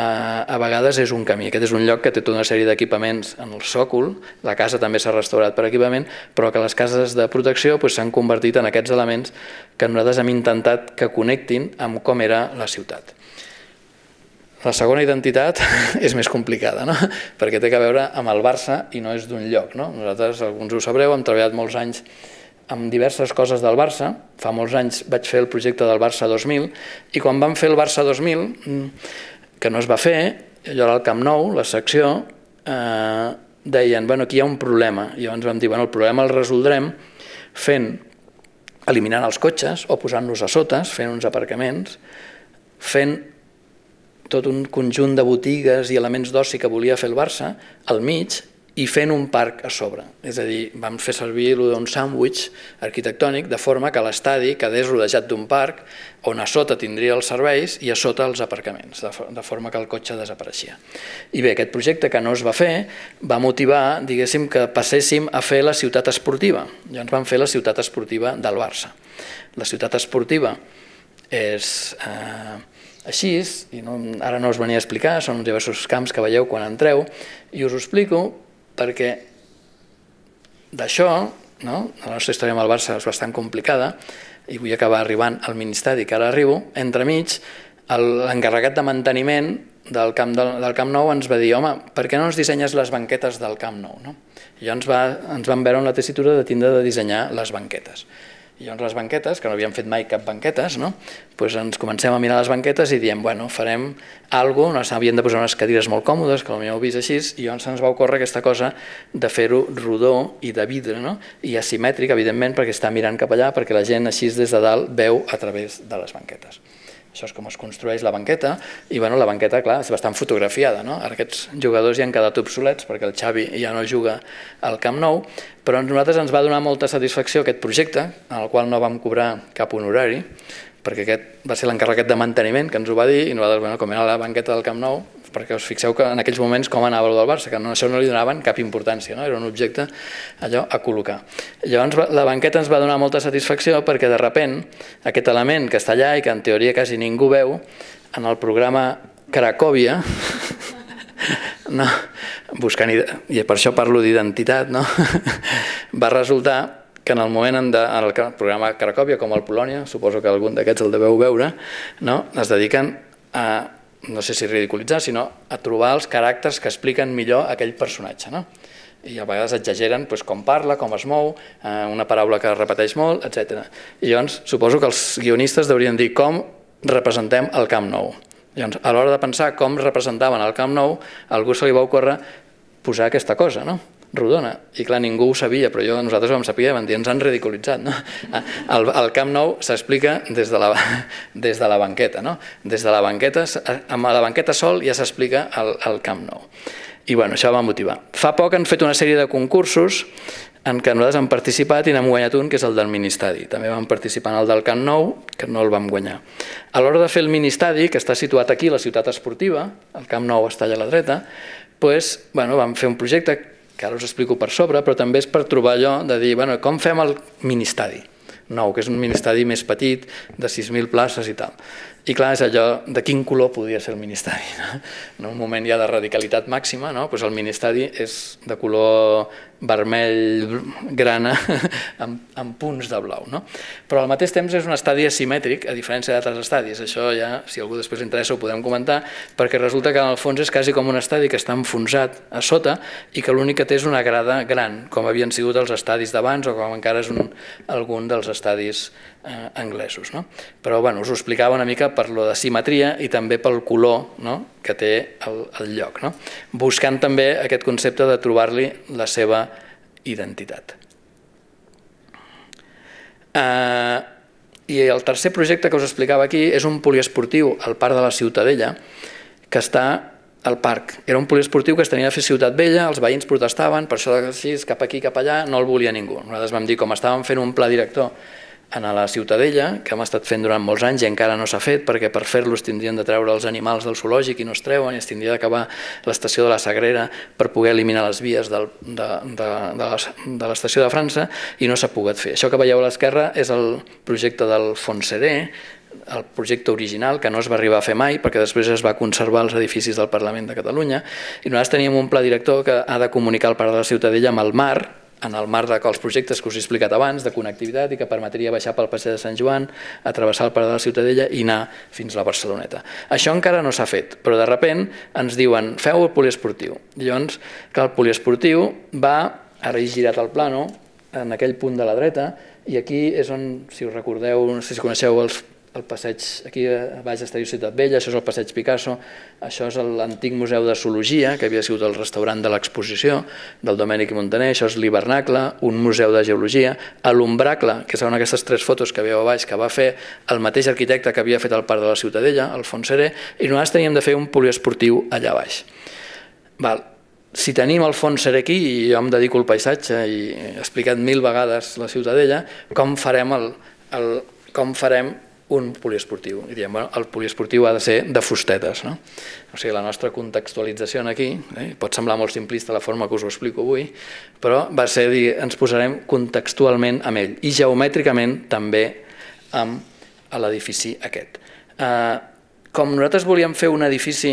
a vegades és un camí. Aquest és un lloc que té tota una sèrie d'equipaments en el sòcol, la casa també s'ha restaurat per equipament, però que les cases de protecció s'han convertit en aquests elements que nosaltres hem intentat que connectin amb com era la ciutat. La segona identitat és més complicada, perquè té a veure amb el Barça i no és d'un lloc. Nosaltres, alguns ho sabreu, hem treballat molts anys amb diverses coses del Barça. Fa molts anys vaig fer el projecte del Barça dos mil i quan vam fer el Barça dos mil, que no es va fer, allò al Camp Nou, la secció, deien, bueno, aquí hi ha un problema. I llavors vam dir, bueno, el problema el resoldrem fent, eliminant els cotxes o posant-los a sotes, fent uns aparcaments, fent tot un conjunt de botigues i elements d'oci que volia fer el Barça al mig i fent un parc a sobre. És a dir, vam fer servir un sàndwich arquitectònic de forma que l'estadi quedés rodejat d'un parc on a sota tindria els serveis i a sota els aparcaments, de forma que el cotxe desapareixia. I bé, aquest projecte que no es va fer va motivar, diguéssim, que passéssim a fer la ciutat esportiva. Llavors vam fer la ciutat esportiva del Barça. La ciutat esportiva és així, i ara no us venia a explicar, són diversos camps que veieu quan entreu, i us ho explico perquè d'això, la nostra història amb el Barça és bastant complicada i vull acabar arribant al Ministeri que ara arribo, entremig l'encarregat de manteniment del Camp Nou ens va dir, home, per què no ens dissenyes les banquetes del Camp Nou? I llavors ens vam veure en la tessitura de tindre de dissenyar les banquetes. I llavors les banquetes, que no havíem fet mai cap banquetes, doncs ens comencem a mirar les banquetes i diem, bueno, farem alguna cosa, havien de posar unes cadires molt còmodes, que potser heu vist així, i llavors ens va ocórrer aquesta cosa de fer-ho rodó i de vidre, i asimètric, evidentment, perquè està mirant cap allà, perquè la gent així des de dalt veu a través de les banquetes. Això és com es construeix la banqueta, i la banqueta, clar, és bastant fotografiada. Ara aquests jugadors ja han quedat obsolets perquè el Xavi ja no juga al Camp Nou, però a nosaltres ens va donar molta satisfacció aquest projecte, en el qual no vam cobrar cap honorari, perquè aquest va ser l'encarregat de manteniment que ens ho va dir, i nosaltres, com era la banqueta del Camp Nou, perquè us fixeu que en aquells moments com anava el del Barça, que això no li donaven cap importància, era un objecte allò a col·locar. Llavors la banqueta ens va donar molta satisfacció perquè de sobte aquest element que està allà i que en teoria quasi ningú veu, en el programa Cracòvia, buscant, i per això parlo d'identitat, va resultar que en el moment del programa Cracòvia, com el Polònia, suposo que algun d'aquests el deveu veure, es dediquen a no sé si ridiculitzar, sinó a trobar els caràcters que expliquen millor aquell personatge. I a vegades exageren com parla, com es mou, una paraula que es repeteix molt, etcètera. I llavors suposo que els guionistes deurien dir com representem el Camp Nou. Llavors, a l'hora de pensar com representaven el Camp Nou, a algú se li va ocórrer posar aquesta cosa, no? Rodona, i clar, ningú ho sabia, però jo, nosaltres ho vam saber i vam dir, ens han ridiculitzat, no? El, el Camp Nou s'explica des, de la, des de la banqueta, no? Des de la banqueta, amb la banqueta sol ja s'explica el, el Camp Nou. I bueno, això va motivar. Fa poc han fet una sèrie de concursos en què nosaltres hem participat i n'hem guanyat un, que és el del Ministadi. També vam participar en el del Camp Nou, que no el vam guanyar. A l'hora de fer el Ministadi, que està situat aquí, la ciutat esportiva, el Camp Nou està allà a la dreta, doncs, bueno, vam fer un projecte que ara us explico per sobre, però també és per trobar allò de dir, bueno, com fem el Ministadi nou, que és un Ministadi més petit, de sis mil places i tal. I clar, és allò de quin color podia ser el Ministadi. En un moment ja de radicalitat màxima, el Ministadi és de color vermell grana amb punts de blau. Però al mateix temps és un estadi asimètric, a diferència d'altres estadis. Això ja, si algú després interessa, ho podem comentar, perquè resulta que en el fons és quasi com un estadi que està enfonsat a sota i que l'únic que té és una grada gran, com havien sigut els estadis d'abans o com encara és algun dels estadis anglesos. Però us ho explicava una mica per lo de simetria i també pel color que té el lloc, buscant també aquest concepte de trobar-li la seva identitat. I el tercer projecte que us explicava aquí és un poliesportiu al Parc de la Ciutadella, que està al parc. Era un poliesportiu que es tenia a fer Ciutat Vella, els veïns protestaven, per això cap aquí, cap allà, no el volia ningú. Nosaltres vam dir, com estàvem fent un pla director a la Ciutadella, que hem estat fent durant molts anys i encara no s'ha fet, perquè per fer-lo es tindrien de treure els animals del zoològic i no es treuen, i es tindria d'acabar l'estació de la Sagrera per poder eliminar les vies de l'estació de França, i no s'ha pogut fer. Això que veieu a l'esquerra és el projecte del Fontserè, el projecte original, que no es va arribar a fer mai, perquè després es va conservar els edificis del Parlament de Catalunya, i nosaltres teníem un pla director que ha de comunicar el Parc de la Ciutadella amb el mar, en el marc dels projectes que us he explicat abans, de connectivitat, i que permetria baixar pel passeig de Sant Joan, atravessar el Parc de la Ciutadella i anar fins a la Barceloneta. Això encara no s'ha fet, però de sobte ens diuen, feu el poliesportiu. Llavors, el poliesportiu va, ara he girat el plano, en aquell punt de la dreta, i aquí és on, si us recordeu, no sé si coneixeu els el passeig, aquí a baix estaria Ciutat Vella, això és el passeig Picasso, això és l'antic museu de zoologia, que havia sigut el restaurant de l'exposició del Domènech i Montaner, això és l'hivernacle, un museu de geologia, l'ombracle, que són aquestes tres fotos que veieu a baix, que va fer el mateix arquitecte que havia fet el Parc de la Ciutadella, el Fontserè, i nosaltres teníem de fer un poliesportiu allà baix. Si tenim el Fontserè aquí, i jo em dedico al paisatge i he explicat mil vegades la Ciutadella, com farem el com farem un poliesportiu. I diem, el poliesportiu ha de ser de fustetes. O sigui, la nostra contextualització aquí, pot semblar molt simplista la forma que us ho explico avui, però va ser dir, ens posarem contextualment amb ell i geomètricament també amb l'edifici aquest. Com nosaltres volíem fer un edifici,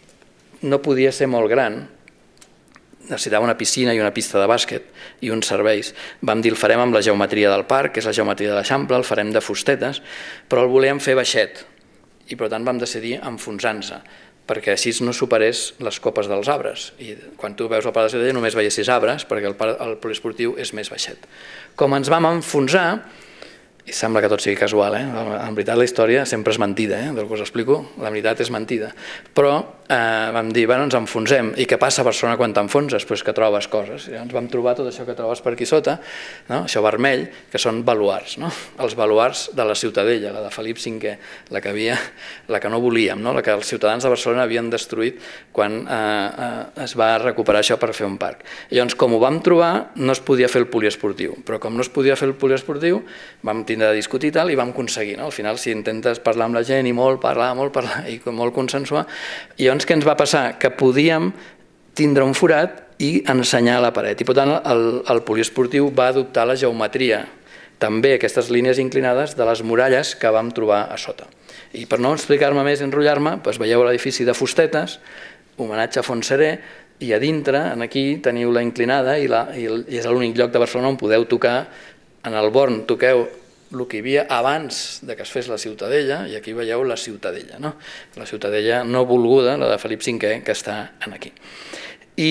no podia ser molt gran, necessitava una piscina i una pista de bàsquet i uns serveis. Vam dir, el farem amb la geometria del parc, que és la geometria de l'Eixample, el farem de fustetes, però el volíem fer baixet i per tant vam decidir enfonsar-se, perquè així no superés les copes dels arbres. I quan tu veus el Parc de la Ciutadella només veiessis arbres, perquè el poliesportiu és més baixet. Com ens vam enfonsar, i sembla que tot sigui casual, en veritat la història sempre és mentida, del que us explico, la veritat és mentida, però vam dir, bueno, ens enfonsem, i què passa a Barcelona quan t'enfonses? Doncs que trobes coses, i ens vam trobar tot això que trobes per aquí sota, això vermell, que són baluars, els baluars de la Ciutadella, la de Felip cinquè, la que havia, la que no volíem, la que els ciutadans de Barcelona havien destruït quan es va recuperar això per fer un parc. Llavors, com ho vam trobar, no es podia fer el poliesportiu, però com no es podia fer el poliesportiu, vam tindre de discutir i tal, i vam aconseguir. Al final, si intentes parlar amb la gent i molt parlar, molt parlar i molt consensuar, i llavors què ens va passar? Que podíem tindre un forat i ensenyar la paret. I per tant, el poliesportiu va adoptar la geometria, també aquestes línies inclinades de les muralles que vam trobar a sota. I per no explicar-me més i enrotllar-me, veieu l'edifici de fustetes, homenatge a Fontserè, i a dintre, aquí, teniu la inclinada i és l'únic lloc de Barcelona on podeu tocar, en el Born toqueu el que hi havia abans que es fes la Ciutadella, i aquí veieu la Ciutadella, la Ciutadella no volguda, la de Felip cinquè, que està aquí. I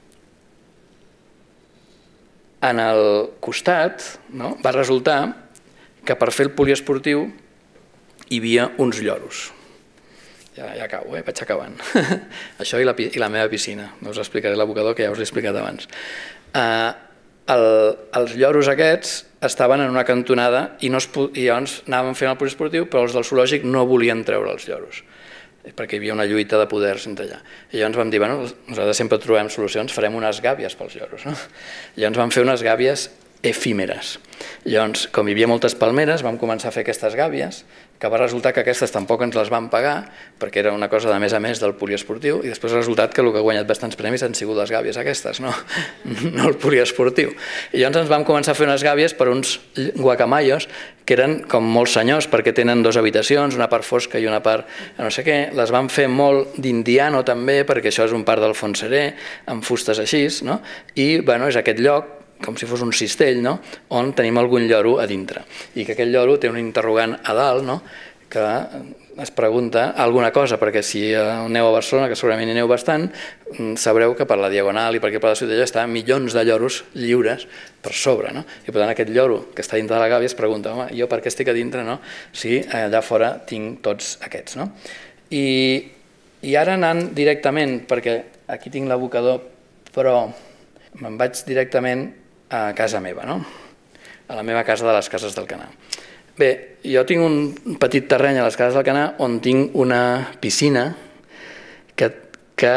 en el costat va resultar que per fer el poliesportiu hi havia uns lloros. ja, ja acabo, eh? Vaig acabant. Això i la, i la meva piscina, no us explicaré l'abocador que ja us l'he explicat abans. Uh, el, els lloros aquests estaven en una cantonada i, no es, i llavors anàvem fent el poliesportiu, però els del zoològic no volien treure els lloros, perquè hi havia una lluita de poders entre allà. I llavors vam dir, bueno, nosaltres sempre trobem solucions, farem unes gàbies pels lloros. No? Llavors vam fer unes gàbies efímeres. Llavors, com hi havia moltes palmeres, vam començar a fer aquestes gàbies, que va resultar que aquestes tampoc ens les van pagar, perquè era una cosa de més a més del poliesportiu, i després ha resultat que el que ha guanyat bastants premis han sigut les gàbies aquestes, no, no el poliesportiu. I llavors ens vam començar a fer unes gàbies per uns guacamayos, que eren com molts senyors, perquè tenen dues habitacions, una part fosca i una part no sé què. Les van fer molt d'indiano també, perquè això és un parc del fons serè, amb fustes així, no? I bueno, és aquest lloc, com si fos un cistell, no? On tenim algun lloro a dintre. I que aquest lloro té un interrogant a dalt, no? Que es pregunta alguna cosa, perquè si aneu a Barcelona, que segurament hi aneu bastant, sabreu que per la Diagonal i per aquí per la Ciutadella està milions de lloros lliures per sobre. No? I per tant aquest lloro que està dintre de la gàbia es pregunta, home, jo per què estic a dintre, no? Si allà fora tinc tots aquests. No? I, I ara anant directament, perquè aquí tinc l'abocador, però me'n vaig directament a casa meva, no? A la meva casa de les Cases d'Alcanar. Bé, jo tinc un petit terreny a les Cases d'Alcanar on tinc una piscina que, que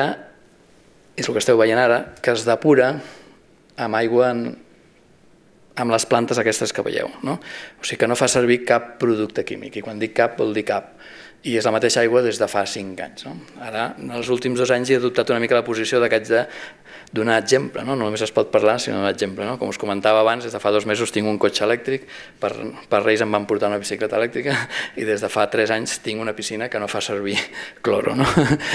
és el que esteu veient ara, que es depura amb aigua en, amb les plantes aquestes que veieu. No? O sigui que no fa servir cap producte químic, i quan dic cap vol dir cap. I és la mateixa aigua des de fa cinc anys. No? Ara, en els últims dos anys he adoptat una mica la posició d'aquests de donar exemple, no? No només es pot parlar, sinó donar exemple. No? Com us comentava abans, des de fa dos mesos tinc un cotxe elèctric, per, per Reis em van portar una bicicleta elèctrica, i des de fa tres anys tinc una piscina que no fa servir cloro. No?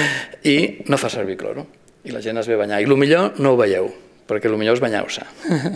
I no fa servir cloro. I la gent es ve a banyar. I el millor no ho veieu, perquè el millor és banyar-se.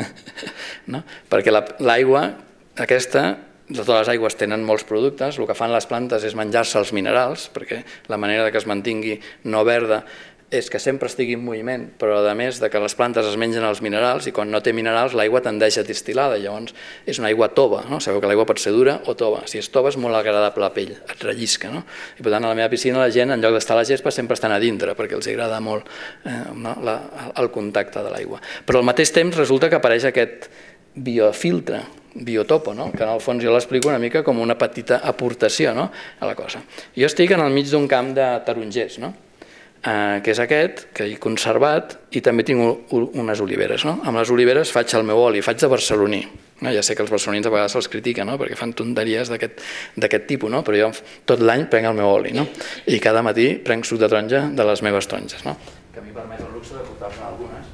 No? Perquè l'aigua aquesta, totes les aigües tenen molts productes, el que fan les plantes és menjar-se els minerals, perquè la manera que es mantingui no verda és que sempre estigui en moviment, però a més de que les plantes es mengen els minerals i quan no té minerals l'aigua tendeix a distil·lada, llavors és una aigua tova, no? Sabeu que l'aigua pot ser dura o tova, si és tova és molt agradable a la pell, et rellisca, no? I per tant a la meva piscina la gent en lloc d'estar a la gespa sempre estan a dintre perquè els agrada molt eh, no? la, el contacte de l'aigua. Però al mateix temps resulta que apareix aquest biofiltre, biotopo, no? Que en el fons jo l'explico una mica com una petita aportació, no? A la cosa. Jo estic en el mig d'un camp de tarongers, no? Uh, que és aquest, que he conservat, i també tinc unes oliveres. No? Amb les oliveres faig el meu oli, faig de barceloní. No? Ja sé que els barcelonins a vegades se'ls critica, no? Perquè fan tonteries d'aquest tipus, no? Però jo tot l'any prenc el meu oli, no? I cada matí prenc suc de taronja de les meves taronges, no? Que a mi permet el luxe de portar-ne algunes.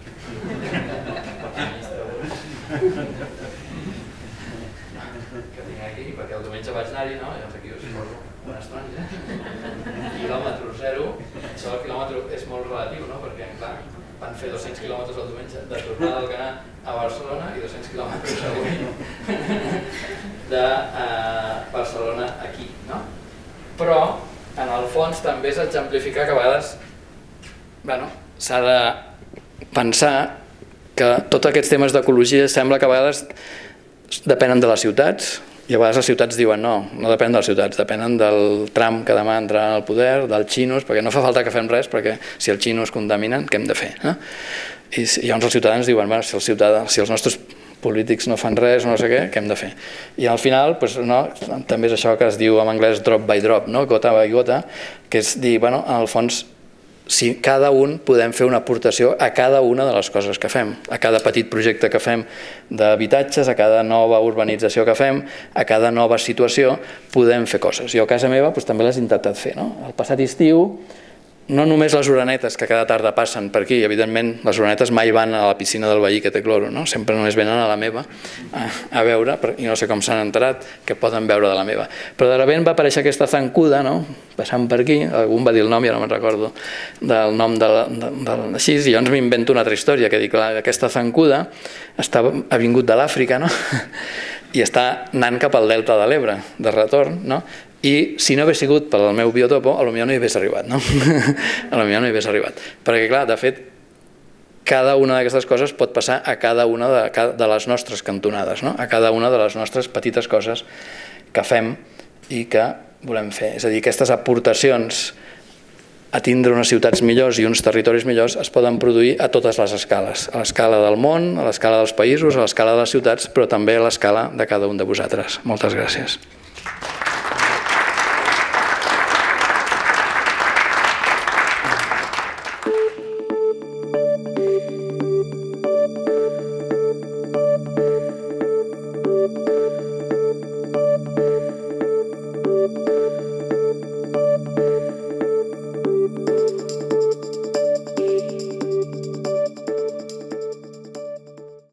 Que tinc aquí, perquè el diumenge vaig anar-hi, no? Llavors aquí us poso unes taronges. Quilòmetre zero, això del quilòmetre és molt relatiu, no? Perquè clar, van fer dos-cents quilòmetres el diumenge de tornada d'Alcanar a Barcelona i dos-cents quilòmetres avui de uh, Barcelona aquí, no? Però en el fons també és exemplificar que a vegades bueno, s'ha de pensar que tots aquests temes d'ecologia sembla que a vegades depenen de les ciutats. I a vegades les ciutats diuen no, no depèn de les ciutats, depenen del tram que demà entrarà al poder, dels xinos, perquè no fa falta que fem res, perquè si els xinos contaminen, què hem de fer? Eh? I llavors els ciutadans diuen, bueno, si, els ciutadans, si els nostres polítics no fan res o no sé què, què hem de fer? I al final, doncs, no, també és això que es diu en anglès drop by drop, no? Gota by gota, que és dir, bueno, en el fons, si cada un podem fer una aportació a cada una de les coses que fem, a cada petit projecte que fem d'habitatges, a cada nova urbanització que fem, a cada nova situació, podem fer coses. Jo a casa meva doncs, també les he intentat fer. No? El passat estiu, no només les orenetes que cada tarda passen per aquí, evidentment les orenetes mai van a la piscina del veí que té cloro, no? Sempre només venen a la meva a, a veure, i no sé com s'han enterat que poden veure de la meva. Però de sobte va aparèixer aquesta zancuda, no? Passant per aquí, algú em va dir el nom, ja no me'n recordo del nom de, de, de, així, i llavors m'invento una altra història, que dic, clar, aquesta zancuda està, ha vingut de l'Àfrica, no? I està anant cap al delta de l'Ebre, de retorn, no? I si no hagués sigut pel meu biotopo, potser no hi hagués arribat, no? Potser no hi hagués arribat. Perquè, clar, de fet, cada una d'aquestes coses pot passar a cada una de, de les nostres cantonades, no? A cada una de les nostres petites coses que fem i que volem fer. És a dir, aquestes aportacions a tindre unes ciutats millors i uns territoris millors es poden produir a totes les escales, a l'escala del món, a l'escala dels països, a l'escala de les ciutats, però també a l'escala de cada un de vosaltres. Moltes gràcies.